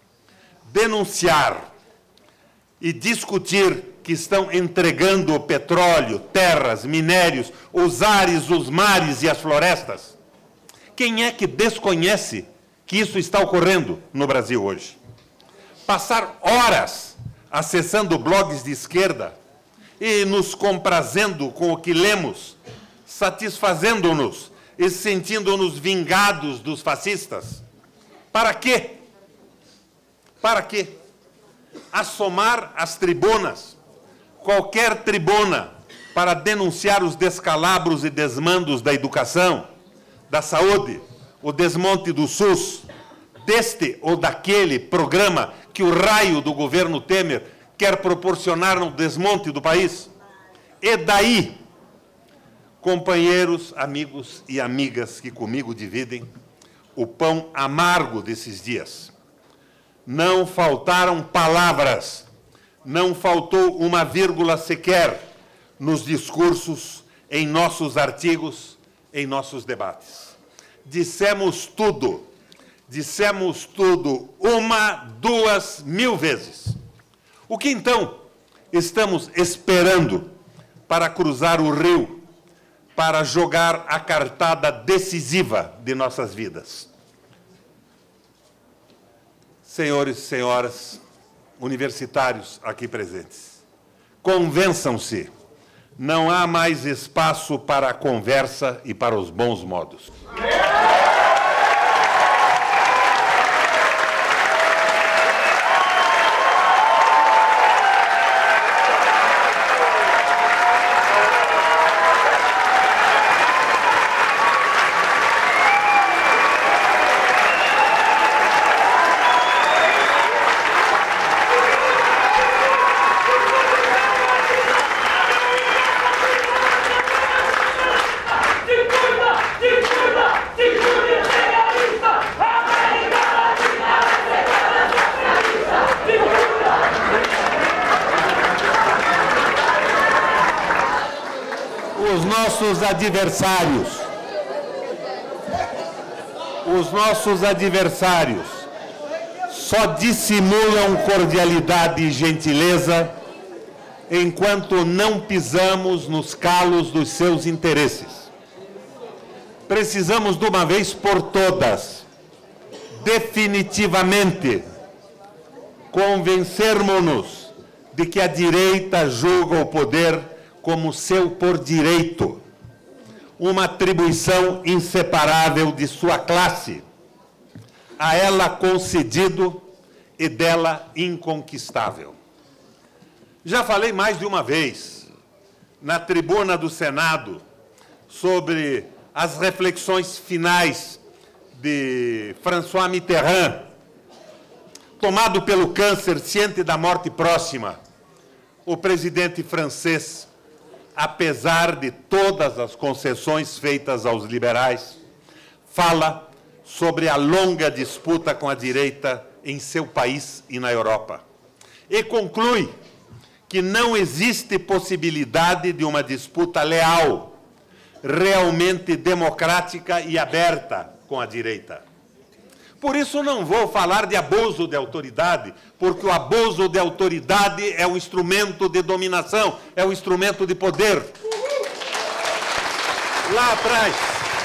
Denunciar e discutir que estão entregando o petróleo, terras, minérios, os ares, os mares e as florestas. Quem é que desconhece que isso está ocorrendo no Brasil hoje? Passar horas acessando blogs de esquerda e nos comprazendo com o que lemos, satisfazendo-nos e sentindo-nos vingados dos fascistas. Para quê? Para quê? assomar as tribunas, qualquer tribuna, para denunciar os descalabros e desmandos da educação, da saúde, o desmonte do SUS, deste ou daquele programa que o raio do governo Temer quer proporcionar no desmonte do país? E daí, companheiros, amigos e amigas que comigo dividem o pão amargo desses dias, não faltaram palavras, não faltou uma vírgula sequer nos discursos, em nossos artigos, em nossos debates. Dissemos tudo, dissemos tudo uma, duas, mil vezes. O que então estamos esperando para cruzar o rio, para jogar a cartada decisiva de nossas vidas? Senhores e senhoras, universitários aqui presentes, convençam-se, não há mais espaço para a conversa e para os bons modos. Os nossos adversários, os nossos adversários só dissimulam cordialidade e gentileza enquanto não pisamos nos calos dos seus interesses. Precisamos, de uma vez por todas, definitivamente, convencermos-nos de que a direita julga o poder como seu por direito, uma atribuição inseparável de sua classe, a ela concedido e dela inconquistável. Já falei mais de uma vez, na tribuna do Senado, sobre as reflexões finais de François Mitterrand, tomado pelo câncer, ciente da morte próxima. O presidente francês, apesar de todas as concessões feitas aos liberais, fala sobre a longa disputa com a direita em seu país e na Europa. E conclui que não existe possibilidade de uma disputa leal, realmente democrática e aberta com a direita. Por isso não vou falar de abuso de autoridade, porque o abuso de autoridade é um instrumento de dominação, é um instrumento de poder. Lá atrás,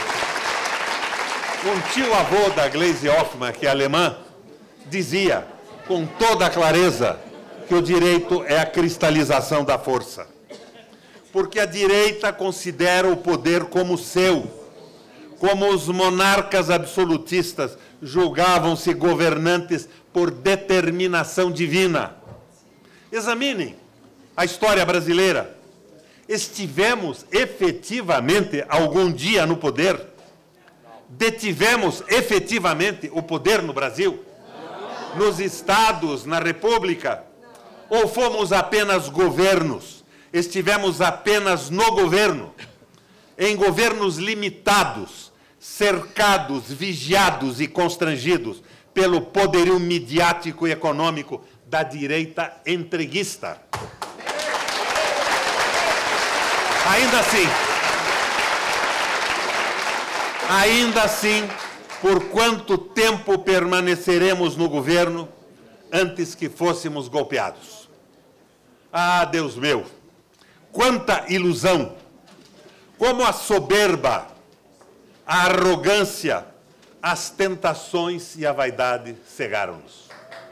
um tio-avô da Gleisi Hoffmann, que é alemã, dizia com toda a clareza que o direito é a cristalização da força. Porque a direita considera o poder como seu, como os monarcas absolutistas julgavam-se governantes por determinação divina. Examinem a história brasileira. Estivemos efetivamente algum dia no poder? Detivemos efetivamente o poder no Brasil? Nos estados, na República? Ou fomos apenas governos? Estivemos apenas no governo, em governos limitados, cercados, vigiados e constrangidos pelo poderio midiático e econômico da direita entreguista. Ainda assim, ainda assim, por quanto tempo permaneceremos no governo antes que fôssemos golpeados? Ah, Deus meu, quanta ilusão! Como a soberba, a arrogância, as tentações e a vaidade cegaram-nos.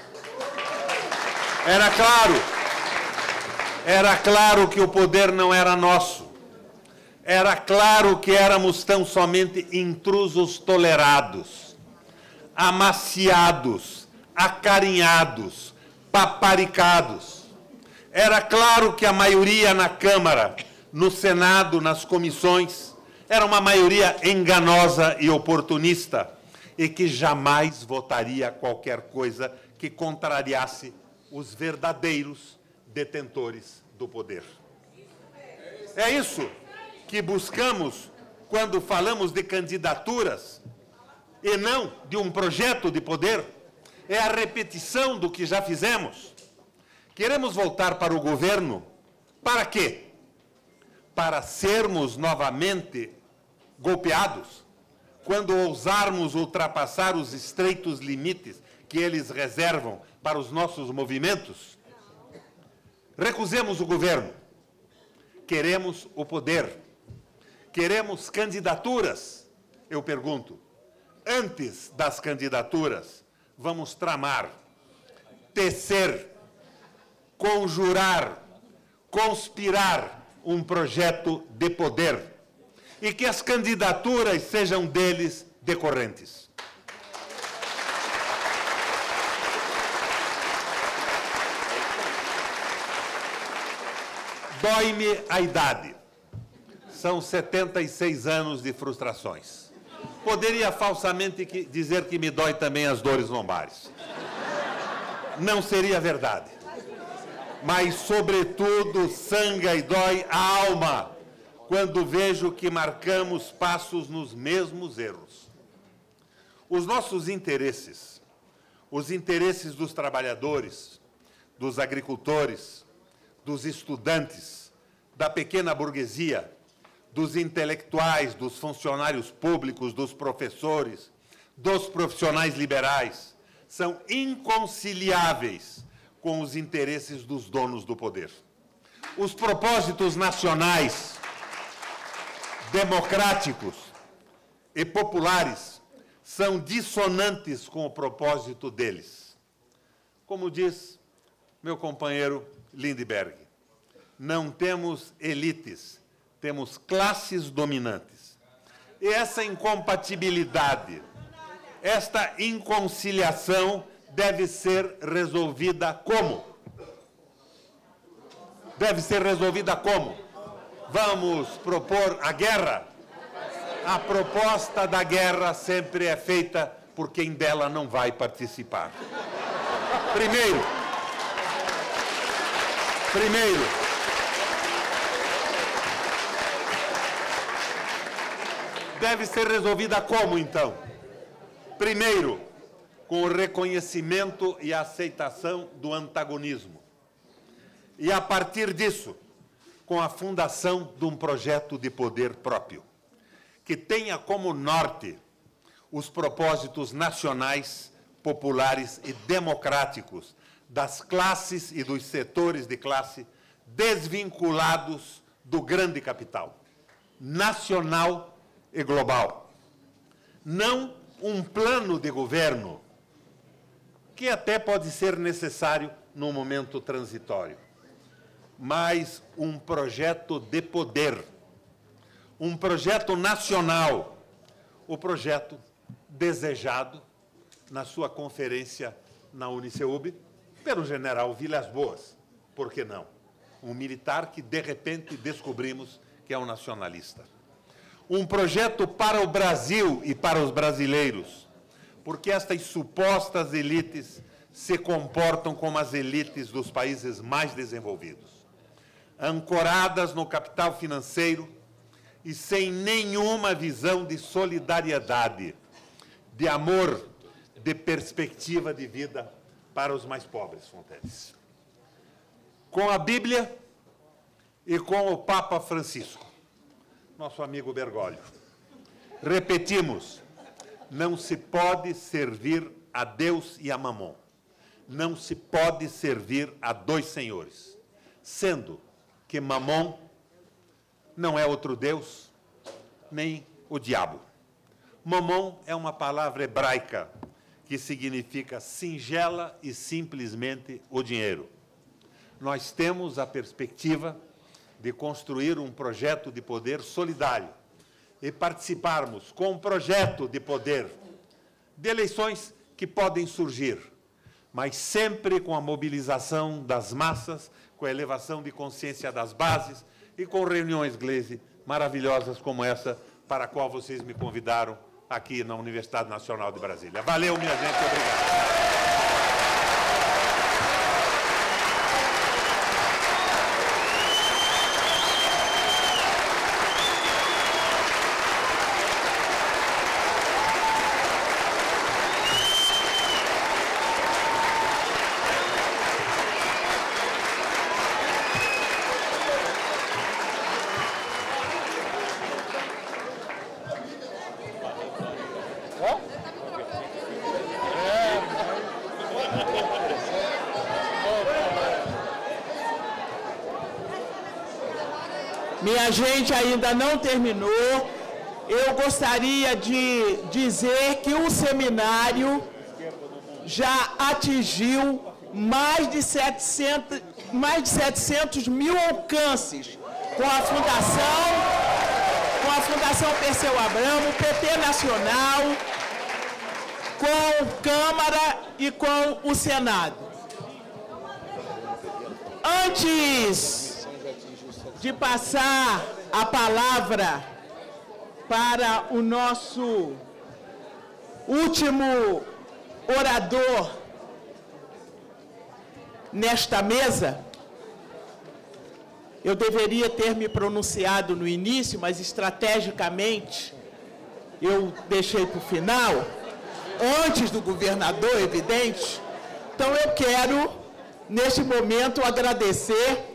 Era claro, era claro que o poder não era nosso. Era claro que éramos tão somente intrusos tolerados, amaciados, acarinhados, paparicados. Era claro que a maioria na Câmara, no Senado, nas comissões, era uma maioria enganosa e oportunista e que jamais votaria qualquer coisa que contrariasse os verdadeiros detentores do poder. É isso que buscamos quando falamos de candidaturas e não de um projeto de poder. É a repetição do que já fizemos. Queremos voltar para o governo para quê? Para sermos novamente golpeados quando ousarmos ultrapassar os estreitos limites que eles reservam para os nossos movimentos? Recusemos o governo. Queremos o poder. Queremos candidaturas. Eu pergunto, antes das candidaturas, vamos tramar, tecer, conjurar, conspirar um projeto de poder e que as candidaturas sejam deles decorrentes. Dói-me a idade. São setenta e seis anos de frustrações. Poderia falsamente dizer que me dói também as dores lombares. Não seria verdade. Mas, sobretudo, sangra e dói a alma quando vejo que marcamos passos nos mesmos erros. Os nossos interesses, os interesses dos trabalhadores, dos agricultores, dos estudantes, da pequena burguesia, dos intelectuais, dos funcionários públicos, dos professores, dos profissionais liberais, são inconciliáveis com os interesses dos donos do poder. Os propósitos nacionais, democráticos e populares são dissonantes com o propósito deles. Como diz meu companheiro Lindbergh, não temos elites, temos classes dominantes. E essa incompatibilidade, esta inconciliação deve ser resolvida como? Deve ser resolvida como? Vamos propor a guerra? A proposta da guerra sempre é feita por quem dela não vai participar. Primeiro, primeiro, deve ser resolvida como, então? Primeiro, com o reconhecimento e a aceitação do antagonismo. E, a partir disso, com a fundação de um projeto de poder próprio, que tenha como norte os propósitos nacionais, populares e democráticos das classes e dos setores de classe desvinculados do grande capital, nacional e global. Não um plano de governo, que até pode ser necessário num momento transitório, mas um projeto de poder, um projeto nacional, o projeto desejado na sua conferência na Uniceub pelo general Vilas Boas, por que não? Um militar que, de repente, descobrimos que é um nacionalista. Um projeto para o Brasil e para os brasileiros, porque estas supostas elites se comportam como as elites dos países mais desenvolvidos, ancoradas no capital financeiro e sem nenhuma visão de solidariedade, de amor, de perspectiva de vida para os mais pobres, Fonteles. Com a Bíblia e com o Papa Francisco, nosso amigo Bergoglio, repetimos, não se pode servir a Deus e a Mamon. Não se pode servir a dois senhores, sendo que Mamon não é outro Deus, nem o diabo. Mamon é uma palavra hebraica que significa singela e simplesmente o dinheiro. Nós temos a perspectiva de construir um projeto de poder solidário e participarmos com um projeto de poder de eleições que podem surgir, mas sempre com a mobilização das massas, com a elevação de consciência das bases e com reuniões, Gleisi, maravilhosas como essa, para a qual vocês me convidaram aqui na Universidade Nacional de Brasília. Valeu, minha gente, obrigado. Minha gente ainda não terminou. Eu gostaria de dizer que o seminário já atingiu mais de setecentos, mais de setecentos mil alcances com a Fundação, com a Fundação Perseu Abramo, P T Nacional, com Câmara e com o Senado. Antes de passar a palavra para o nosso último orador nesta mesa, eu deveria ter me pronunciado no início, mas estrategicamente eu deixei para o final, antes do governador, evidente. Então eu quero, neste momento, agradecer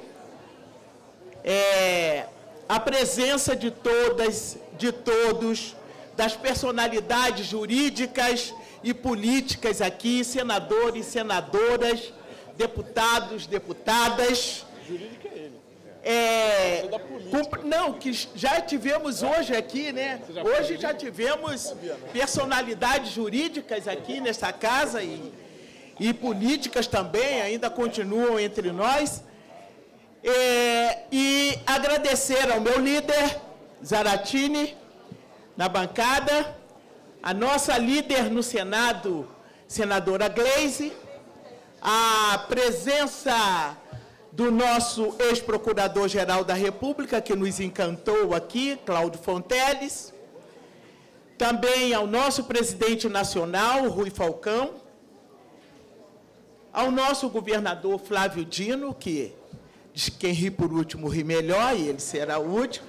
É, a presença de todas, de todos, das personalidades jurídicas e políticas aqui, senadores, senadoras, deputados, deputadas. Jurídica é ele. É, com, não, que já tivemos hoje aqui, né? Hoje já tivemos personalidades jurídicas aqui nesta casa e, e políticas também, ainda continuam entre nós. É, e agradecer ao meu líder, Zaratini, na bancada, a nossa líder no Senado, senadora Gleisi, a presença do nosso ex-procurador-geral da República, que nos encantou aqui, Cláudio Fonteles, também ao nosso presidente nacional, Rui Falcão, ao nosso governador Flávio Dino, que diz que quem ri por último ri melhor, e ele será o último.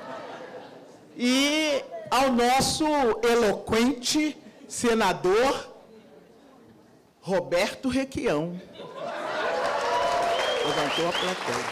E ao nosso eloquente senador Roberto Requião. Levantou a plateia.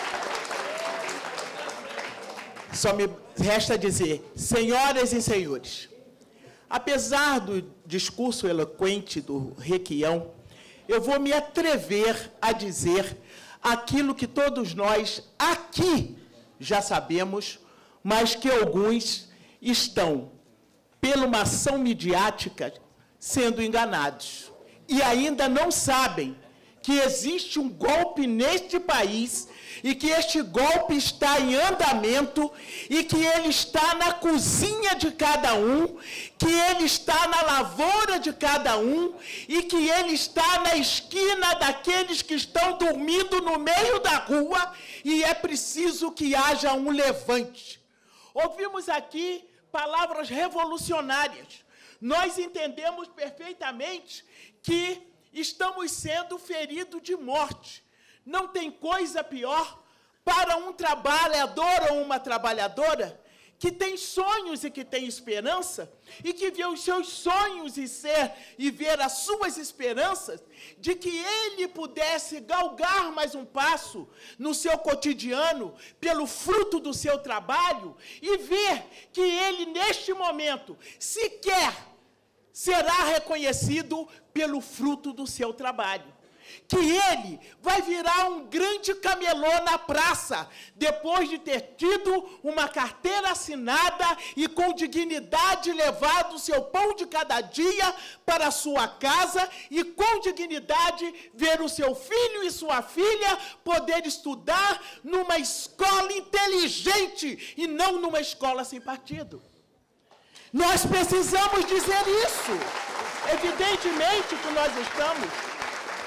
Só me resta dizer, senhoras e senhores, apesar do discurso eloquente do Requião, eu vou me atrever a dizer aquilo que todos nós aqui já sabemos, mas que alguns estão, pela uma ação midiática, sendo enganados. E ainda não sabem que existe um golpe neste país e que este golpe está em andamento e que ele está na cozinha de cada um, que ele está na lavoura de cada um e que ele está na esquina daqueles que estão dormindo no meio da rua e é preciso que haja um levante. Ouvimos aqui palavras revolucionárias. Nós entendemos perfeitamente que estamos sendo feridos de morte. Não tem coisa pior para um trabalhador ou uma trabalhadora que tem sonhos e que tem esperança e que vê os seus sonhos e ser e ver as suas esperanças de que ele pudesse galgar mais um passo no seu cotidiano pelo fruto do seu trabalho e ver que ele neste momento sequer será reconhecido pelo fruto do seu trabalho. Que ele vai virar um grande camelô na praça, depois de ter tido uma carteira assinada e com dignidade levado o seu pão de cada dia para a sua casa e com dignidade ver o seu filho e sua filha poder estudar numa escola inteligente e não numa escola sem partido. Nós precisamos dizer isso. Evidentemente que nós estamos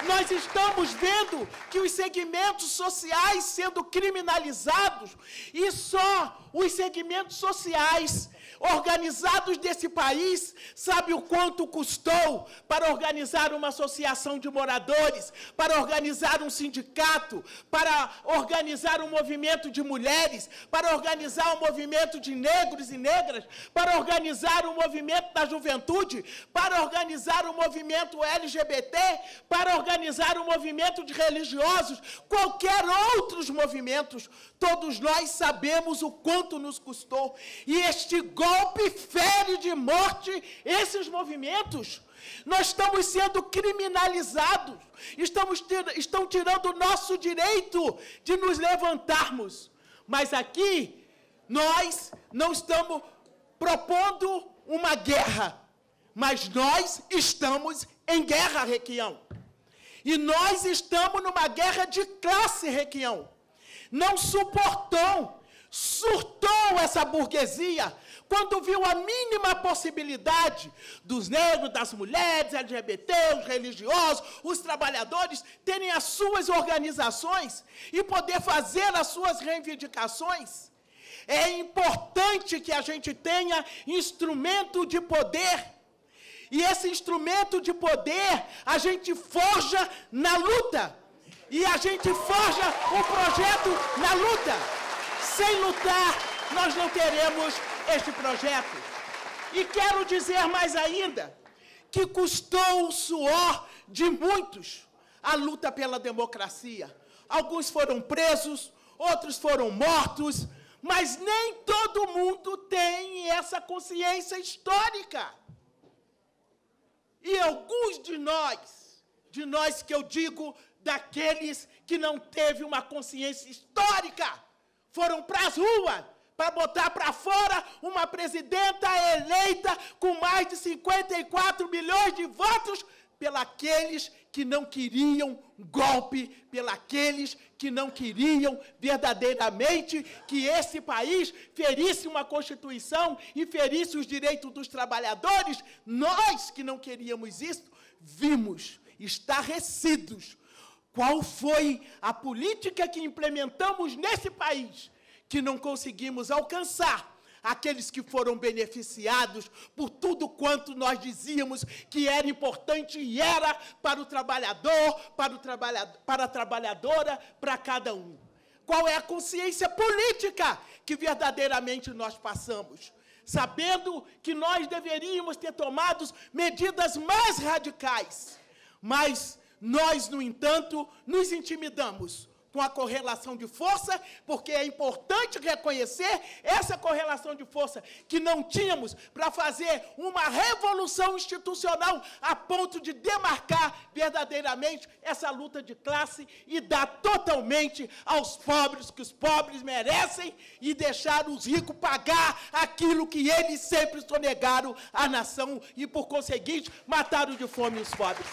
Nós estamos vendo que os segmentos sociais sendo criminalizados, e só os segmentos sociais organizados desse país sabe o quanto custou para organizar uma associação de moradores, para organizar um sindicato, para organizar um movimento de mulheres, para organizar um movimento de negros e negras, para organizar um movimento da juventude, para organizar um movimento L G B T, para organizar um movimento de religiosos, qualquer outros movimentos. Todos nós sabemos o quanto nos custou. E este golpe fere de morte esses movimentos. Nós estamos sendo criminalizados. Estamos tir- estão tirando o nosso direito de nos levantarmos. Mas aqui, nós não estamos propondo uma guerra. Mas nós estamos em guerra, Requião. E nós estamos numa guerra de classe, Requião. Não suportou, surtou essa burguesia quando viu a mínima possibilidade dos negros, das mulheres, L G B T, os religiosos, os trabalhadores terem as suas organizações e poder fazer as suas reivindicações. É importante que a gente tenha instrumento de poder. E esse instrumento de poder a gente forja na luta. E a gente forja um projeto na luta. Sem lutar, nós não teremos este projeto. E quero dizer mais ainda, que custou o suor de muitos a luta pela democracia. Alguns foram presos, outros foram mortos, mas nem todo mundo tem essa consciência histórica. E alguns de nós, de nós que eu digo, daqueles que não teve uma consciência histórica, foram para as ruas para botar para fora uma presidenta eleita com mais de cinquenta e quatro milhões de votos, pelaqueles que não queriam golpe, pelaqueles que não queriam verdadeiramente que esse país ferisse uma Constituição e ferisse os direitos dos trabalhadores. Nós que não queríamos isso, vimos estarrecidos qual foi a política que implementamos nesse país, que não conseguimos alcançar aqueles que foram beneficiados por tudo quanto nós dizíamos que era importante e era para o trabalhador, para, o trabalhador, para a trabalhadora, para cada um. Qual é a consciência política que verdadeiramente nós passamos? Sabendo que nós deveríamos ter tomado medidas mais radicais, mas nós, no entanto, nos intimidamos com a correlação de força, porque é importante reconhecer essa correlação de força que não tínhamos para fazer uma revolução institucional a ponto de demarcar verdadeiramente essa luta de classe e dar totalmente aos pobres que os pobres merecem e deixar os ricos pagar aquilo que eles sempre sonegaram à nação e, por conseguinte, mataram de fome os pobres.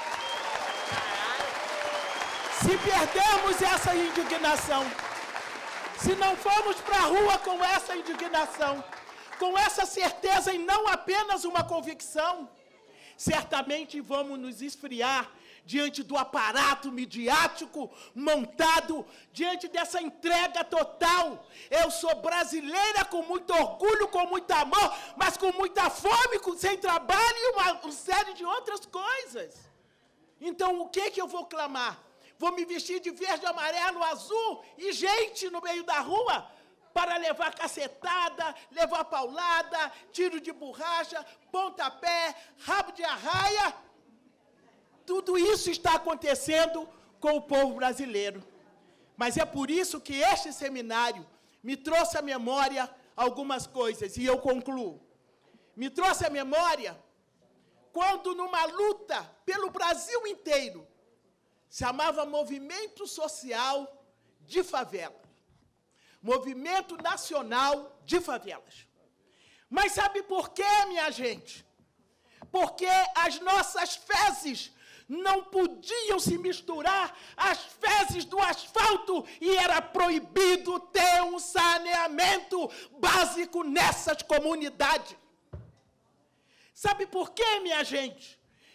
Se perdermos essa indignação, se não formos para a rua com essa indignação, com essa certeza e não apenas uma convicção, certamente vamos nos esfriar diante do aparato midiático montado, diante dessa entrega total. Eu sou brasileira com muito orgulho, com muito amor, mas com muita fome, com, sem trabalho e uma, uma série de outras coisas. Então, o que, que eu vou clamar? Vou me vestir de verde, amarelo, azul e gente no meio da rua para levar cacetada, levar paulada, tiro de borracha, pontapé, rabo de arraia. Tudo isso está acontecendo com o povo brasileiro. Mas é por isso que este seminário me trouxe à memória algumas coisas, e eu concluo. Me trouxe à memória quando, numa luta pelo Brasil inteiro, chamava Movimento Social de Favela. Movimento Nacional de Favelas. Mas sabe por quê, minha gente? Porque as nossas fezes não podiam se misturar às fezes do asfalto e era proibido ter um saneamento básico nessas comunidades. Sabe por quê, minha gente?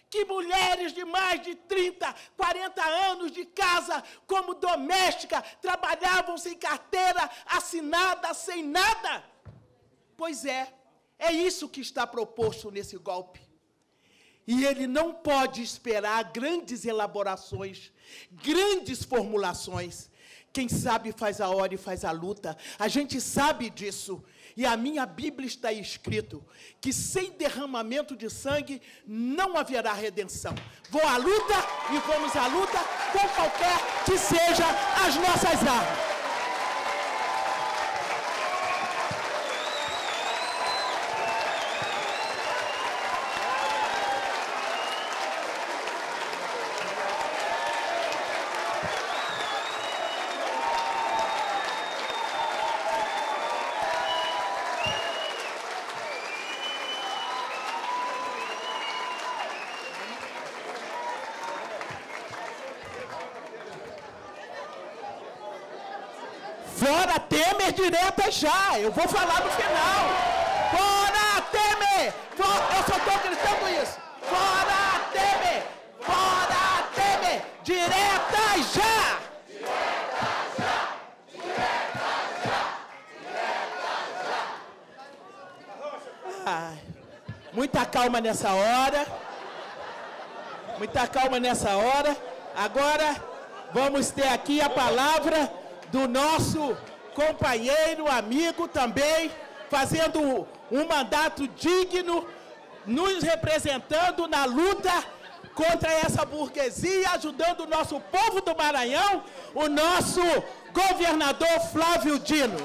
que mulheres de mais de trinta, quarenta anos de casa, como doméstica, trabalhavam sem carteira assinada, sem nada. Pois é, é isso que está proposto nesse golpe. E ele não pode esperar grandes elaborações, grandes formulações. Quem sabe faz a hora e faz a luta. A gente sabe disso. E a minha Bíblia está escrito que sem derramamento de sangue não haverá redenção. Vou à luta e vamos à luta com qualquer que seja as nossas armas. Fora Temer direta já, eu vou falar no final. Fora Temer! For... Eu só estou gritando isso. Fora Temer! Fora Temer! Direta já! Direta já! Direta já! Direta já! Ai, muita calma nessa hora. Muita calma nessa hora. Agora vamos ter aqui a palavra do nosso companheiro, amigo também, fazendo um mandato digno, nos representando na luta contra essa burguesia, ajudando o nosso povo do Maranhão, o nosso governador Flávio Dino.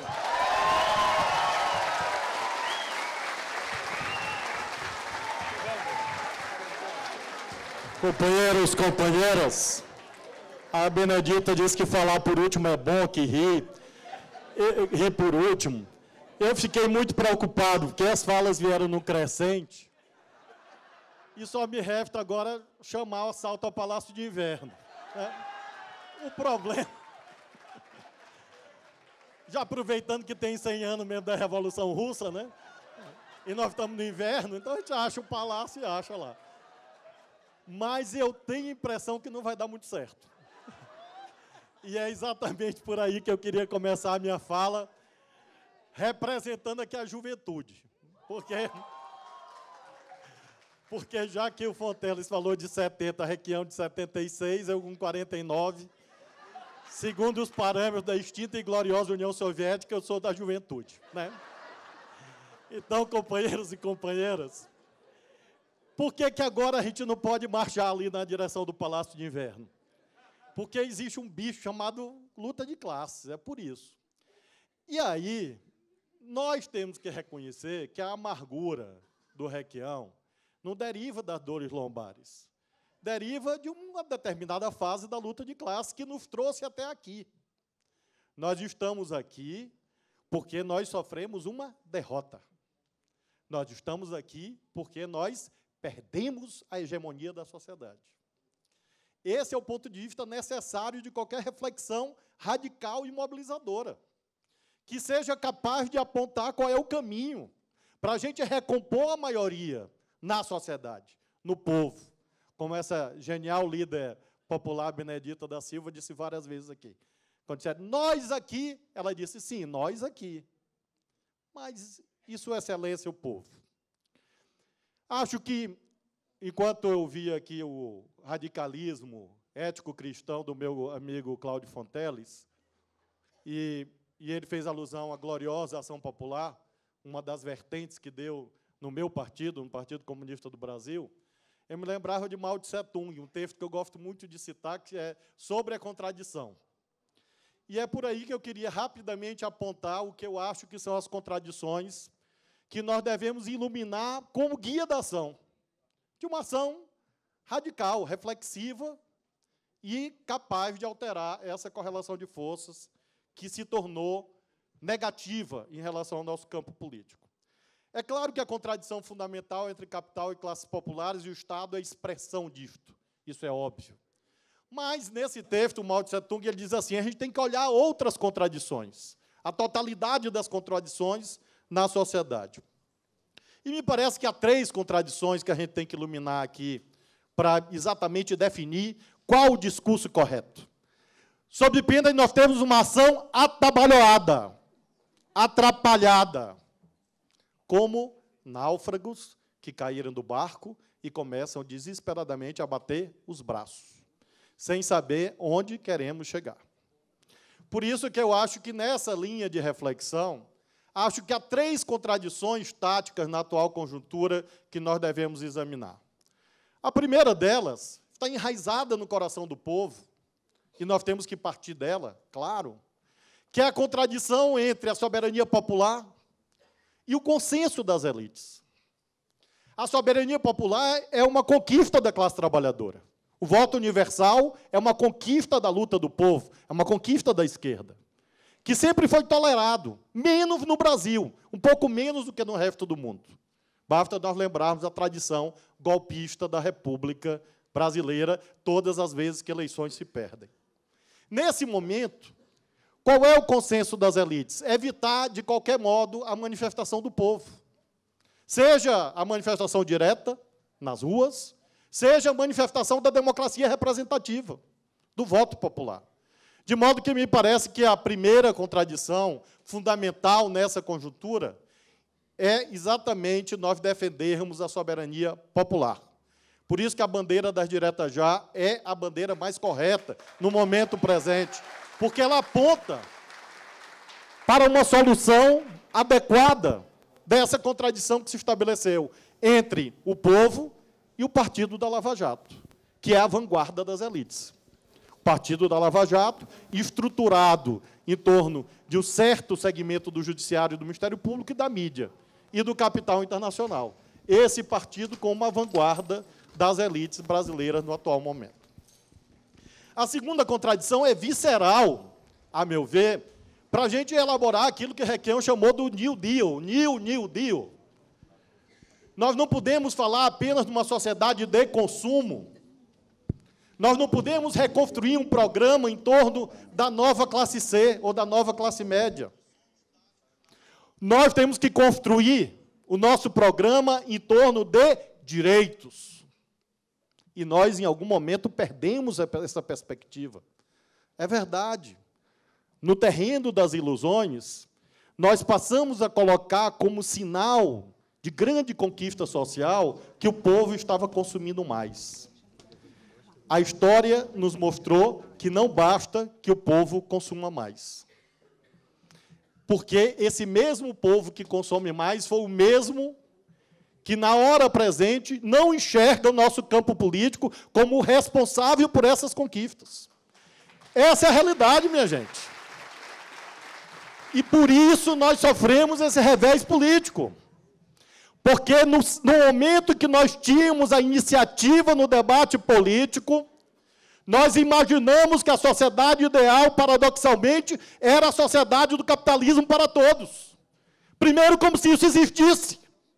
Companheiros, companheiras, a Benedita disse que falar por último é bom, que rir, rir por último. Eu fiquei muito preocupado, porque as falas vieram no crescente, e só me resta agora chamar o assalto ao Palácio de Inverno. Né? O problema, já aproveitando que tem cem anos mesmo da Revolução Russa, né? E nós estamos no inverno, então a gente acha o palácio e acha lá. Mas eu tenho a impressão que não vai dar muito certo. E é exatamente por aí que eu queria começar a minha fala, representando aqui a juventude. Porque, porque já que o Fonteles falou de setenta, a Requião de setenta e seis, eu com quarenta e nove, segundo os parâmetros da extinta e gloriosa União Soviética, eu sou da juventude. Né? Então, companheiros e companheiras, por que que agora a gente não pode marchar ali na direção do Palácio de Inverno? Porque existe um bicho chamado luta de classes, é por isso. E aí, nós temos que reconhecer que a amargura do Requião não deriva das dores lombares, deriva de uma determinada fase da luta de classes que nos trouxe até aqui. Nós estamos aqui porque nós sofremos uma derrota. Nós estamos aqui porque nós perdemos a hegemonia da sociedade. Esse é o ponto de vista necessário de qualquer reflexão radical e mobilizadora, que seja capaz de apontar qual é o caminho para a gente recompor a maioria na sociedade, no povo, como essa genial líder popular Benedita da Silva disse várias vezes aqui. Quando disseram, nós aqui, ela disse, sim, nós aqui. Mas, em sua excelência, o povo. Acho que, enquanto eu via aqui o radicalismo ético-cristão do meu amigo Cláudio Fonteles, e, e ele fez alusão à gloriosa ação popular, uma das vertentes que deu no meu partido, no Partido Comunista do Brasil, eu me lembrava de Mao Tse-tung, um texto que eu gosto muito de citar, que é sobre a contradição. E é por aí que eu queria rapidamente apontar o que eu acho que são as contradições que nós devemos iluminar como guia da ação, de uma ação radical, reflexiva e capaz de alterar essa correlação de forças que se tornou negativa em relação ao nosso campo político. É claro que a contradição fundamental entre capital e classes populares e o Estado é a expressão disto, isso é óbvio. Mas, nesse texto, o Mao Tse-tung ele diz assim, a gente tem que olhar outras contradições, a totalidade das contradições na sociedade. E me parece que há três contradições que a gente tem que iluminar aqui para exatamente definir qual o discurso correto. Sob pena de nós temos uma ação atabalhoada, atrapalhada, como náufragos que caíram do barco e começam desesperadamente a bater os braços, sem saber onde queremos chegar. Por isso que eu acho que, nessa linha de reflexão, acho que há três contradições táticas na atual conjuntura que nós devemos examinar. A primeira delas está enraizada no coração do povo, e nós temos que partir dela, claro, que é a contradição entre a soberania popular e o consenso das elites. A soberania popular é uma conquista da classe trabalhadora. O voto universal é uma conquista da luta do povo, é uma conquista da esquerda, que sempre foi tolerado, menos no Brasil, um pouco menos do que no resto do mundo. Basta nós lembrarmos a tradição golpista da República Brasileira, todas as vezes que eleições se perdem. Nesse momento, qual é o consenso das elites? Evitar, de qualquer modo, a manifestação do povo. Seja a manifestação direta, nas ruas, seja a manifestação da democracia representativa, do voto popular. De modo que me parece que a primeira contradição fundamental nessa conjuntura é exatamente nós defendermos a soberania popular. Por isso que a bandeira das diretas já é a bandeira mais correta no momento presente, porque ela aponta para uma solução adequada dessa contradição que se estabeleceu entre o povo e o partido da Lava Jato, que é a vanguarda das elites. O partido da Lava Jato, estruturado em torno de um certo segmento do Judiciário, do Ministério Público e da mídia, e do capital internacional. Esse partido como uma vanguarda das elites brasileiras no atual momento. A segunda contradição é visceral, a meu ver, para a gente elaborar aquilo que Requião chamou do New Deal, New, New Deal. Nós não podemos falar apenas de uma sociedade de consumo. Nós não podemos reconstruir um programa em torno da nova classe C ou da nova classe média. Nós temos que construir o nosso programa em torno de direitos. E nós, em algum momento, perdemos essa perspectiva. É verdade. No terreno das ilusões, nós passamos a colocar como sinal de grande conquista social que o povo estava consumindo mais. A história nos mostrou que não basta que o povo consuma mais. Porque esse mesmo povo que consome mais foi o mesmo que, na hora presente, não enxerga o nosso campo político como responsável por essas conquistas. Essa é a realidade, minha gente. E, por isso, nós sofremos esse revés político. Porque, no, no momento que nós tínhamos a iniciativa no debate político, nós imaginamos que a sociedade ideal, paradoxalmente, era a sociedade do capitalismo para todos. Primeiro, como se isso existisse.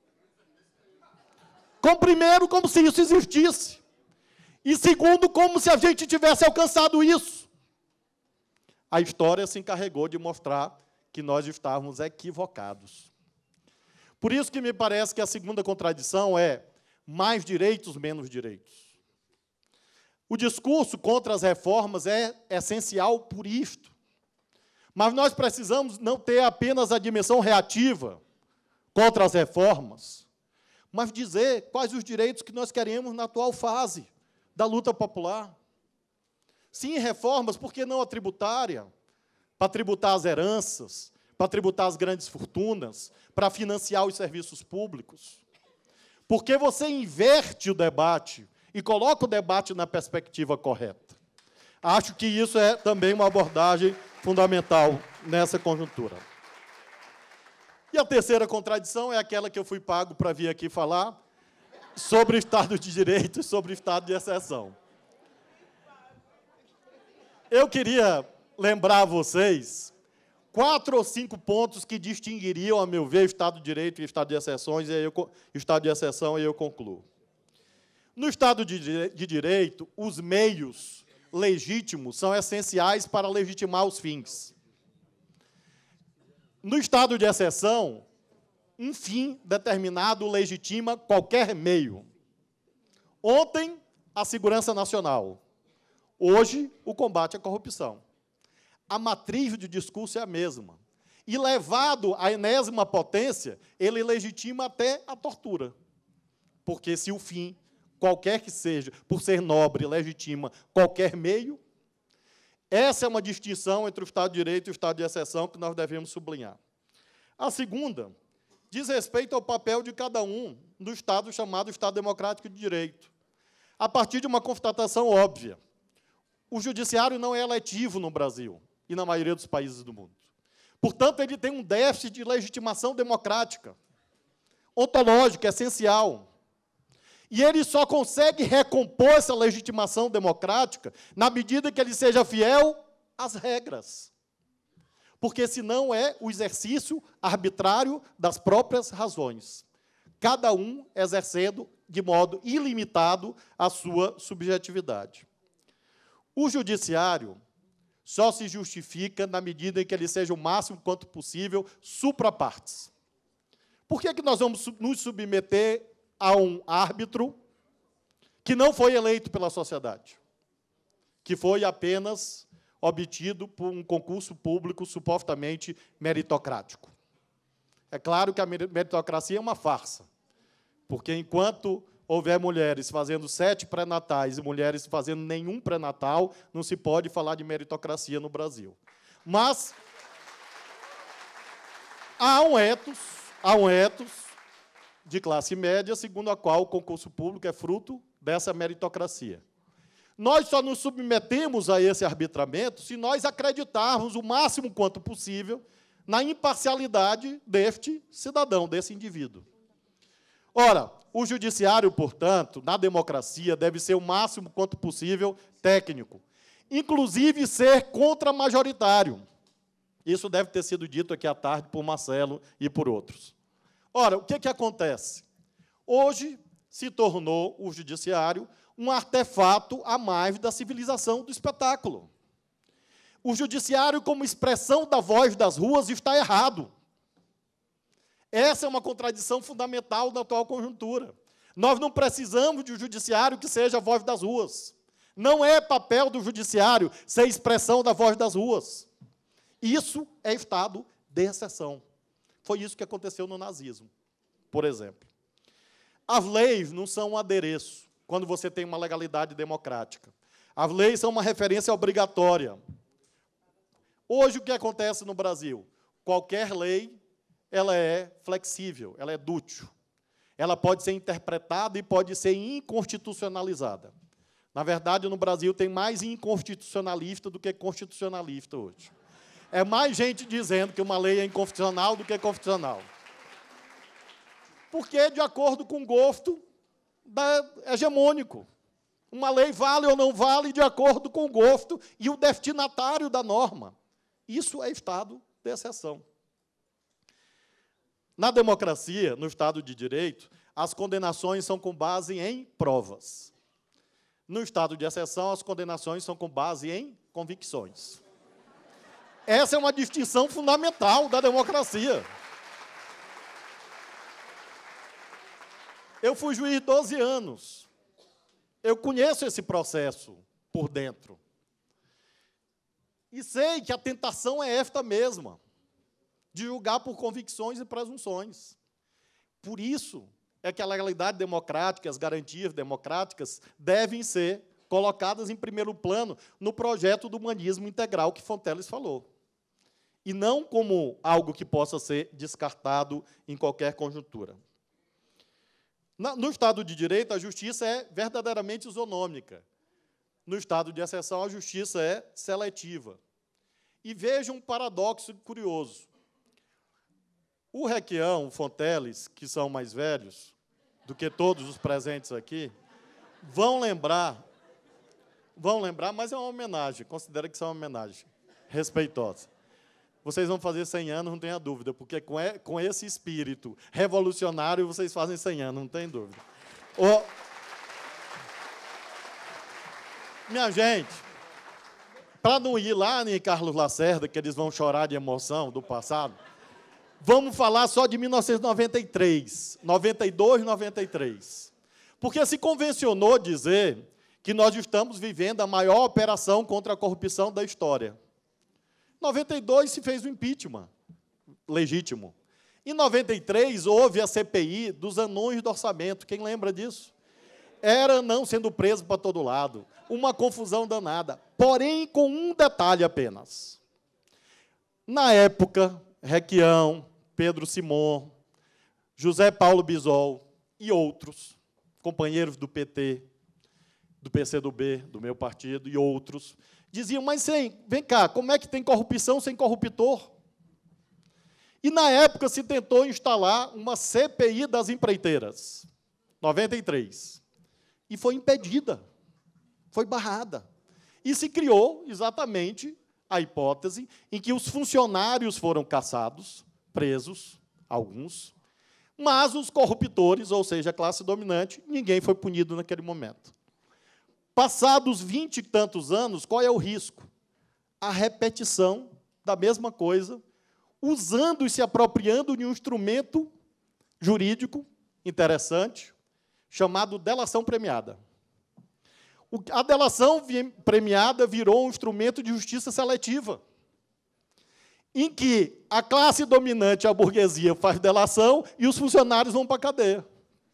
Com, primeiro, como se isso existisse. E, segundo, como se a gente tivesse alcançado isso. A história se encarregou de mostrar que nós estávamos equivocados. Por isso que me parece que a segunda contradição é mais direitos, menos direitos. O discurso contra as reformas é essencial por isto. Mas nós precisamos não ter apenas a dimensão reativa contra as reformas, mas dizer quais os direitos que nós queremos na atual fase da luta popular. Sim, reformas, por que não a tributária? Para tributar as heranças, para tributar as grandes fortunas, para financiar os serviços públicos. Porque você inverte o debate e coloca o debate na perspectiva correta. Acho que isso é também uma abordagem fundamental nessa conjuntura. E a terceira contradição é aquela que eu fui pago para vir aqui falar sobre o Estado de Direito e sobre o Estado de exceção. Eu queria lembrar a vocês quatro ou cinco pontos que distinguiriam, a meu ver, o Estado de Direito e o Estado de exceções, e aí eu, o Estado de exceção, e eu concluo. No Estado de, de Direito, os meios legítimos são essenciais para legitimar os fins. No Estado de exceção, um fim determinado legitima qualquer meio. Ontem, a segurança nacional. Hoje, o combate à corrupção. A matriz do discurso é a mesma. E, levado à enésima potência, ele legitima até a tortura. Porque, se o fim, qualquer que seja, por ser nobre, legitima qualquer meio, essa é uma distinção entre o Estado de Direito e o Estado de exceção que nós devemos sublinhar. A segunda diz respeito ao papel de cada um no Estado chamado Estado Democrático de Direito, a partir de uma constatação óbvia. O judiciário não é eletivo no Brasil e na maioria dos países do mundo. Portanto, ele tem um déficit de legitimação democrática, ontológica, essencial. E ele só consegue recompor essa legitimação democrática na medida que ele seja fiel às regras. Porque, senão, é o exercício arbitrário das próprias razões. Cada um exercendo de modo ilimitado a sua subjetividade. O judiciário só se justifica na medida em que ele seja o máximo quanto possível supra partes. Por que que nós vamos nos submeter a um árbitro que não foi eleito pela sociedade, que foi apenas obtido por um concurso público supostamente meritocrático? É claro que a meritocracia é uma farsa, porque enquanto houver mulheres fazendo sete pré-natais e mulheres fazendo nenhum pré-natal, não se pode falar de meritocracia no Brasil. Mas há um ethos, há um ethos de classe média, segundo a qual o concurso público é fruto dessa meritocracia. Nós só nos submetemos a esse arbitramento se nós acreditarmos o máximo quanto possível na imparcialidade deste cidadão, desse indivíduo. Ora, o judiciário, portanto, na democracia, deve ser o máximo quanto possível técnico, inclusive ser contramajoritário. Isso deve ter sido dito aqui à tarde por Marcelo e por outros. Ora, o que que acontece? Hoje se tornou o judiciário um artefato a mais da civilização do espetáculo. O judiciário, como expressão da voz das ruas, está errado. Essa é uma contradição fundamental da atual conjuntura. Nós não precisamos de um judiciário que seja a voz das ruas. Não é papel do judiciário ser expressão da voz das ruas. Isso é estado de exceção. Foi isso que aconteceu no nazismo, por exemplo. As leis não são um adereço, quando você tem uma legalidade democrática. As leis são uma referência obrigatória. Hoje, o que acontece no Brasil? Qualquer lei, ela é flexível, ela é dútil. Ela pode ser interpretada e pode ser inconstitucionalizada. Na verdade, no Brasil, tem mais inconstitucionalista do que constitucionalista hoje. É mais gente dizendo que uma lei é inconstitucional do que constitucional. Porque, de acordo com o gosto da, hegemônico, uma lei vale ou não vale de acordo com o gosto e o destinatário da norma. Isso é estado de exceção. Na democracia, no Estado de Direito, as condenações são com base em provas. No Estado de exceção, as condenações são com base em convicções. Essa é uma distinção fundamental da democracia. Eu fui juiz doze anos. Eu conheço esse processo por dentro. E sei que a tentação é esta mesma, de julgar por convicções e presunções. Por isso é que a legalidade democrática, as garantias democráticas devem ser colocadas em primeiro plano no projeto do humanismo integral que Fonteles falou. E não como algo que possa ser descartado em qualquer conjuntura. No Estado de Direito, a justiça é verdadeiramente isonômica. No Estado de exceção, a justiça é seletiva. E veja um paradoxo curioso. O Requião, o Fonteles, que são mais velhos do que todos os presentes aqui, vão lembrar, vão lembrar, mas é uma homenagem, considera que isso é uma homenagem respeitosa. Vocês vão fazer cem anos, não tenha dúvida, porque com esse espírito revolucionário vocês fazem cem anos, não tem dúvida. Oh, minha gente, para não ir lá em Carlos Lacerda, que eles vão chorar de emoção do passado, vamos falar só de mil novecentos e noventa e três, noventa e dois, noventa e três. Porque se convencionou dizer que nós estamos vivendo a maior operação contra a corrupção da história. Em noventa e dois se fez o impeachment legítimo. Em noventa e três houve a C P I dos anões do orçamento. Quem lembra disso? Era não sendo preso para todo lado. Uma confusão danada. Porém, com um detalhe apenas. Na época, Requião, Pedro Simon, José Paulo Bisol e outros, companheiros do P T, do P C do B, do meu partido, e outros, diziam, mas sem, vem cá, como é que tem corrupção sem corruptor? E, na época, se tentou instalar uma C P I das empreiteiras, noventa e três, e foi impedida, foi barrada. E se criou exatamente a hipótese em que os funcionários foram caçados, presos, alguns, mas os corruptores, ou seja, a classe dominante, ninguém foi punido naquele momento. Passados vinte e tantos anos, qual é o risco? A repetição da mesma coisa, usando e se apropriando de um instrumento jurídico interessante, chamado delação premiada. A delação premiada virou um instrumento de justiça seletiva, em que a classe dominante, a burguesia, faz delação e os funcionários vão para a cadeia.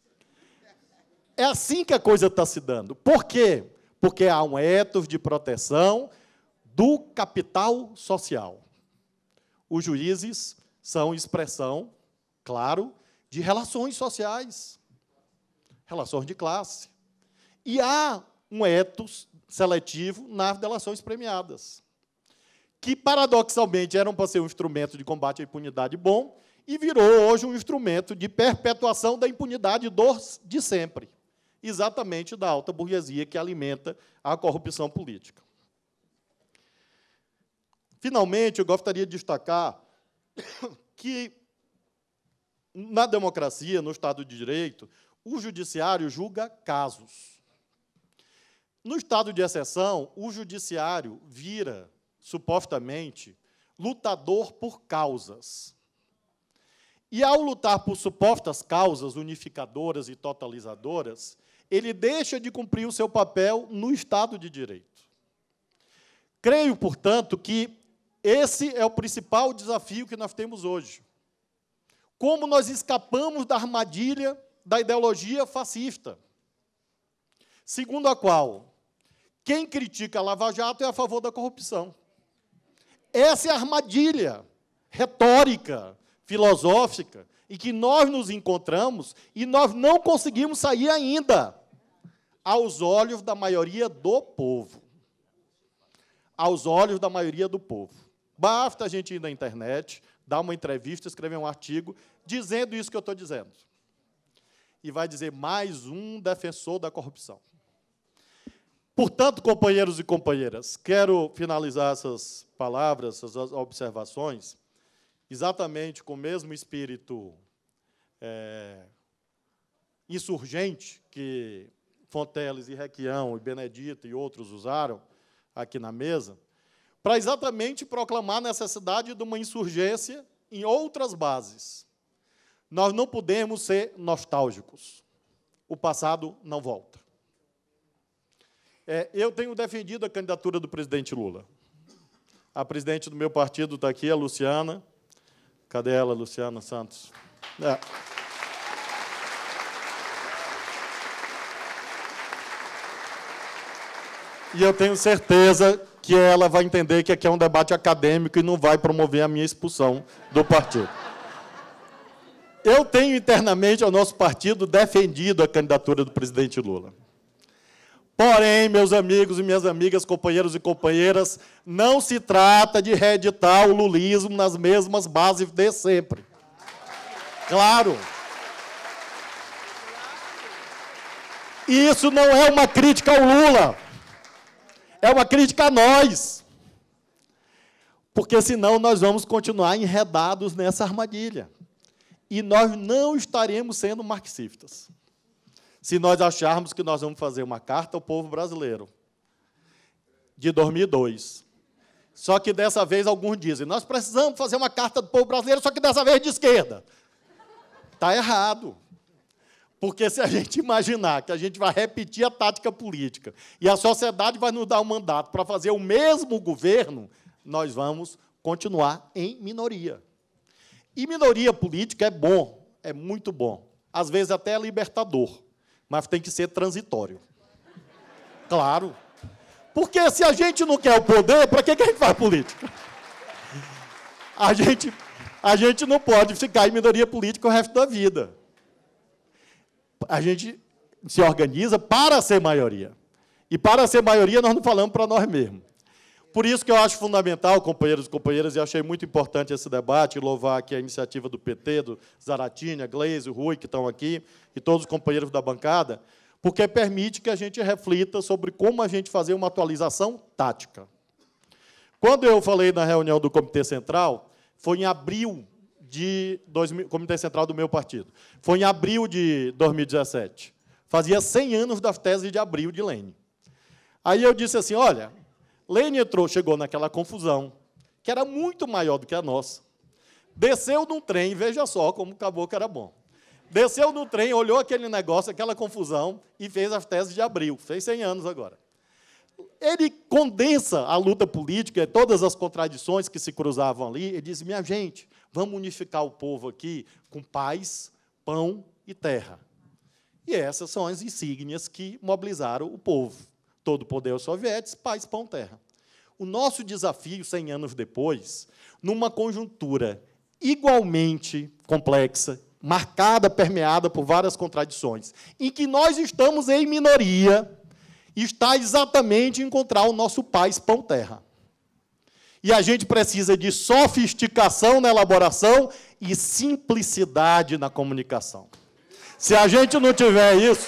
É assim que a coisa está se dando. Por quê? Porque há um ethos de proteção do capital social. Os juízes são expressão, claro, de relações sociais, relações de classe. E há um ethos seletivo nas delações premiadas, que, paradoxalmente, eram para ser um instrumento de combate à impunidade bom, e virou hoje um instrumento de perpetuação da impunidade dos de sempre, exatamente da alta burguesia que alimenta a corrupção política. Finalmente, eu gostaria de destacar que, na democracia, no Estado de Direito, o judiciário julga casos. No estado de exceção, o judiciário vira, supostamente, lutador por causas. E, ao lutar por supostas causas unificadoras e totalizadoras, ele deixa de cumprir o seu papel no Estado de Direito. Creio, portanto, que esse é o principal desafio que nós temos hoje. Como nós escapamos da armadilha da ideologia fascista, segundo a qual quem critica a Lava Jato é a favor da corrupção. Essa é a armadilha retórica, filosófica, em que nós nos encontramos e nós não conseguimos sair ainda, aos olhos da maioria do povo. Aos olhos da maioria do povo. Basta a gente ir na internet, dar uma entrevista, escrever um artigo, dizendo isso que eu estou dizendo. E vai dizer mais um defensor da corrupção. Portanto, companheiros e companheiras, quero finalizar essas palavras, essas observações, exatamente com o mesmo espírito é, insurgente que Fonteles e Requião, e Benedita e outros usaram aqui na mesa, para exatamente proclamar a necessidade de uma insurgência em outras bases. Nós não podemos ser nostálgicos. O passado não volta. É, eu tenho defendido a candidatura do presidente Lula. A presidente do meu partido está aqui, a Luciana. Cadê ela, Luciana Santos? É. E eu tenho certeza que ela vai entender que aqui é um debate acadêmico e não vai promover a minha expulsão do partido. Eu tenho internamente ao nosso partido defendido a candidatura do presidente Lula. Porém, meus amigos e minhas amigas, companheiros e companheiras, não se trata de reeditar o lulismo nas mesmas bases de sempre. Claro. Isso não é uma crítica ao Lula. É uma crítica a nós. Porque, senão, nós vamos continuar enredados nessa armadilha. E nós não estaremos sendo marxistas se nós acharmos que nós vamos fazer uma carta ao povo brasileiro, de dois mil e dois. Só que, dessa vez, alguns dizem, nós precisamos fazer uma carta do povo brasileiro, só que, dessa vez, de esquerda. Está errado. Porque se a gente imaginar que a gente vai repetir a tática política e a sociedade vai nos dar um mandato para fazer o mesmo governo, nós vamos continuar em minoria. E minoria política é bom, é muito bom. Às vezes até é libertador, mas tem que ser transitório. Claro. Porque se a gente não quer o poder, para que que a gente faz política? A gente, a gente não pode ficar em minoria política o resto da vida. A gente se organiza para ser maioria. E para ser maioria, nós não falamos para nós mesmos. Por isso que eu acho fundamental, companheiros e companheiras, e achei muito importante esse debate, e louvar aqui a iniciativa do P T, do Zaratini, a Gleisi, o Rui, que estão aqui, e todos os companheiros da bancada, porque permite que a gente reflita sobre como a gente fazer uma atualização tática. Quando eu falei na reunião do Comitê Central, foi em abril de dois mil, Comitê Central do meu partido, foi em abril de dois mil e dezessete. Fazia cem anos da tese de abril de Lênin. Aí eu disse assim, olha, Lênin entrou, chegou naquela confusão, que era muito maior do que a nossa. Desceu num trem, veja só como acabou que era bom. Desceu no trem, olhou aquele negócio, aquela confusão, e fez as teses de abril. Fez cem anos agora. Ele condensa a luta política, todas as contradições que se cruzavam ali, e diz, minha gente, vamos unificar o povo aqui com paz, pão e terra. E essas são as insígnias que mobilizaram o povo. Todo o poder aos soviéticos, paz, pão, terra. O nosso desafio, cem anos depois, numa conjuntura igualmente complexa, marcada, permeada por várias contradições, em que nós estamos em minoria, está exatamente em encontrar o nosso paz, pão, terra. E a gente precisa de sofisticação na elaboração e simplicidade na comunicação. Se a gente não tiver isso,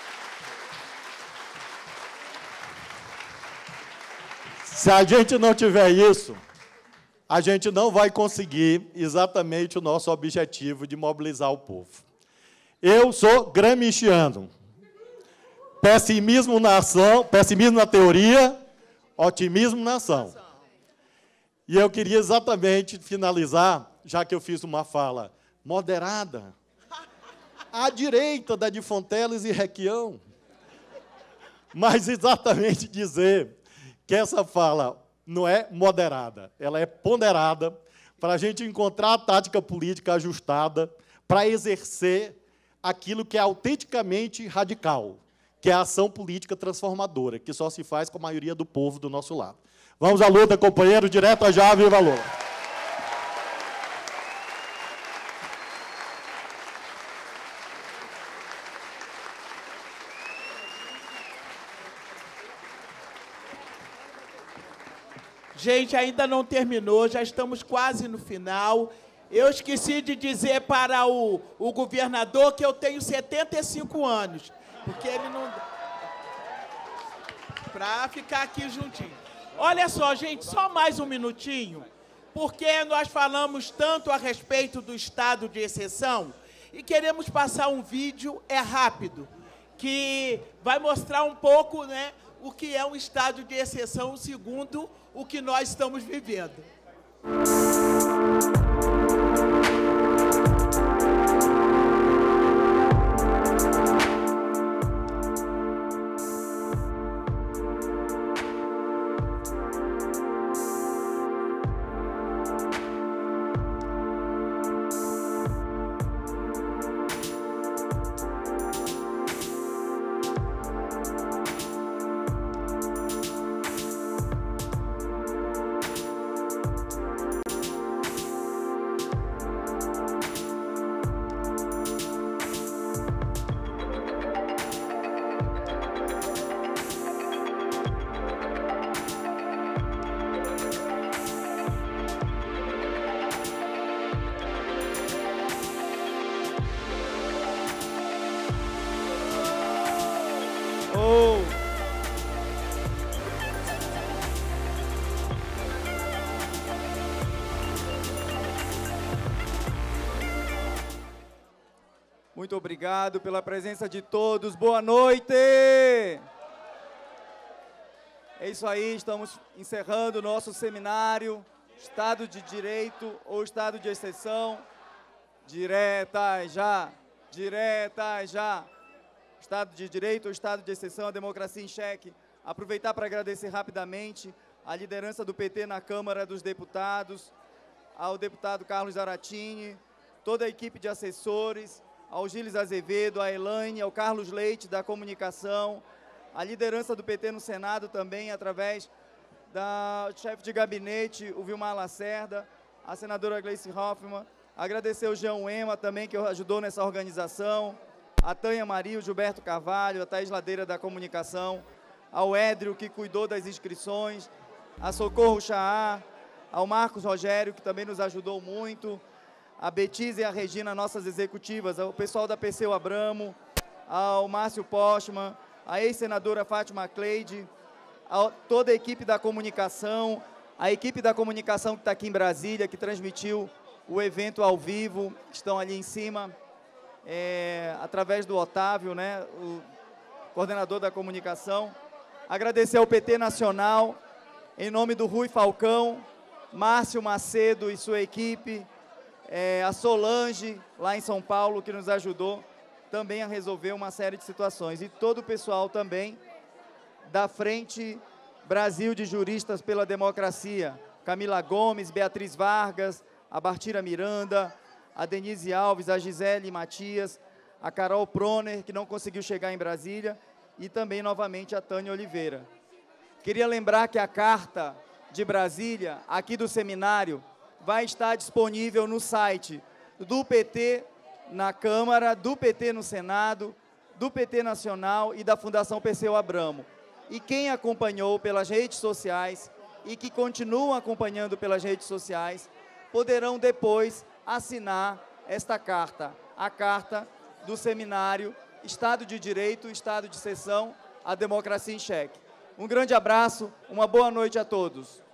se a gente não tiver isso, a gente não vai conseguir exatamente o nosso objetivo de mobilizar o povo. Eu sou gramsciano. Pessimismo na ação, pessimismo na teoria, otimismo na ação. E eu queria exatamente finalizar, já que eu fiz uma fala moderada, à direita da de Fonteles e Requião, mas exatamente dizer que essa fala não é moderada, ela é ponderada para a gente encontrar a tática política ajustada para exercer aquilo que é autenticamente radical, que é a ação política transformadora, que só se faz com a maioria do povo do nosso lado. Vamos à luta, companheiro, direto a já, viva valor. Gente, ainda não terminou, já estamos quase no final. Eu esqueci de dizer para o, o governador que eu tenho setenta e cinco anos, porque ele não... Para ficar aqui juntinho. Olha só, gente, só mais um minutinho, porque nós falamos tanto a respeito do estado de exceção e queremos passar um vídeo, é rápido, que vai mostrar um pouco, né, o que é um estado de exceção segundo o que nós estamos vivendo. Muito obrigado pela presença de todos. Boa noite! É isso aí, estamos encerrando o nosso seminário, Estado de Direito ou Estado de Exceção, direta já. Diretas já. Estado de Direito, o Estado de Exceção, a democracia em xeque. Aproveitar para agradecer rapidamente a liderança do P T na Câmara dos Deputados, ao deputado Carlos Zaratini, toda a equipe de assessores, ao Gilles Azevedo, a Elaine, ao Carlos Leite, da Comunicação, a liderança do P T no Senado também, através da chefe de gabinete, o Vilmar Lacerda, a senadora Gleice Hoffmann, agradecer o Jean Ema também, que ajudou nessa organização, a Tânia Maria, o Gilberto Carvalho, a Thaís Ladeira da Comunicação, ao Édrio, que cuidou das inscrições, a Socorro Chaá, ao Marcos Rogério, que também nos ajudou muito, a Betise e a Regina, nossas executivas, ao pessoal da Perseu Abramo, ao Márcio Postman, a ex-senadora Fátima Cleide, a toda a equipe da comunicação, a equipe da comunicação que está aqui em Brasília, que transmitiu o evento ao vivo, que estão ali em cima, é, através do Otávio, né, o coordenador da comunicação. Agradecer ao P T Nacional, em nome do Rui Falcão, Márcio Macedo e sua equipe, é, a Solange, lá em São Paulo, que nos ajudou também a resolver uma série de situações. E todo o pessoal também da Frente Brasil de Juristas pela Democracia, Camila Gomes, Beatriz Vargas, a Bartira Miranda, a Denise Alves, a Gisele Matias, a Carol Proner, que não conseguiu chegar em Brasília, e também, novamente, a Tânia Oliveira. Queria lembrar que a carta de Brasília, aqui do seminário, vai estar disponível no site do P T na Câmara, do P T no Senado, do P T Nacional e da Fundação Perseu Abramo. E quem acompanhou pelas redes sociais e que continuam acompanhando pelas redes sociais, poderão depois assinar esta carta, a carta do seminário Estado de Direito, Estado de Exceção, a Democracia em Xeque. Um grande abraço, uma boa noite a todos.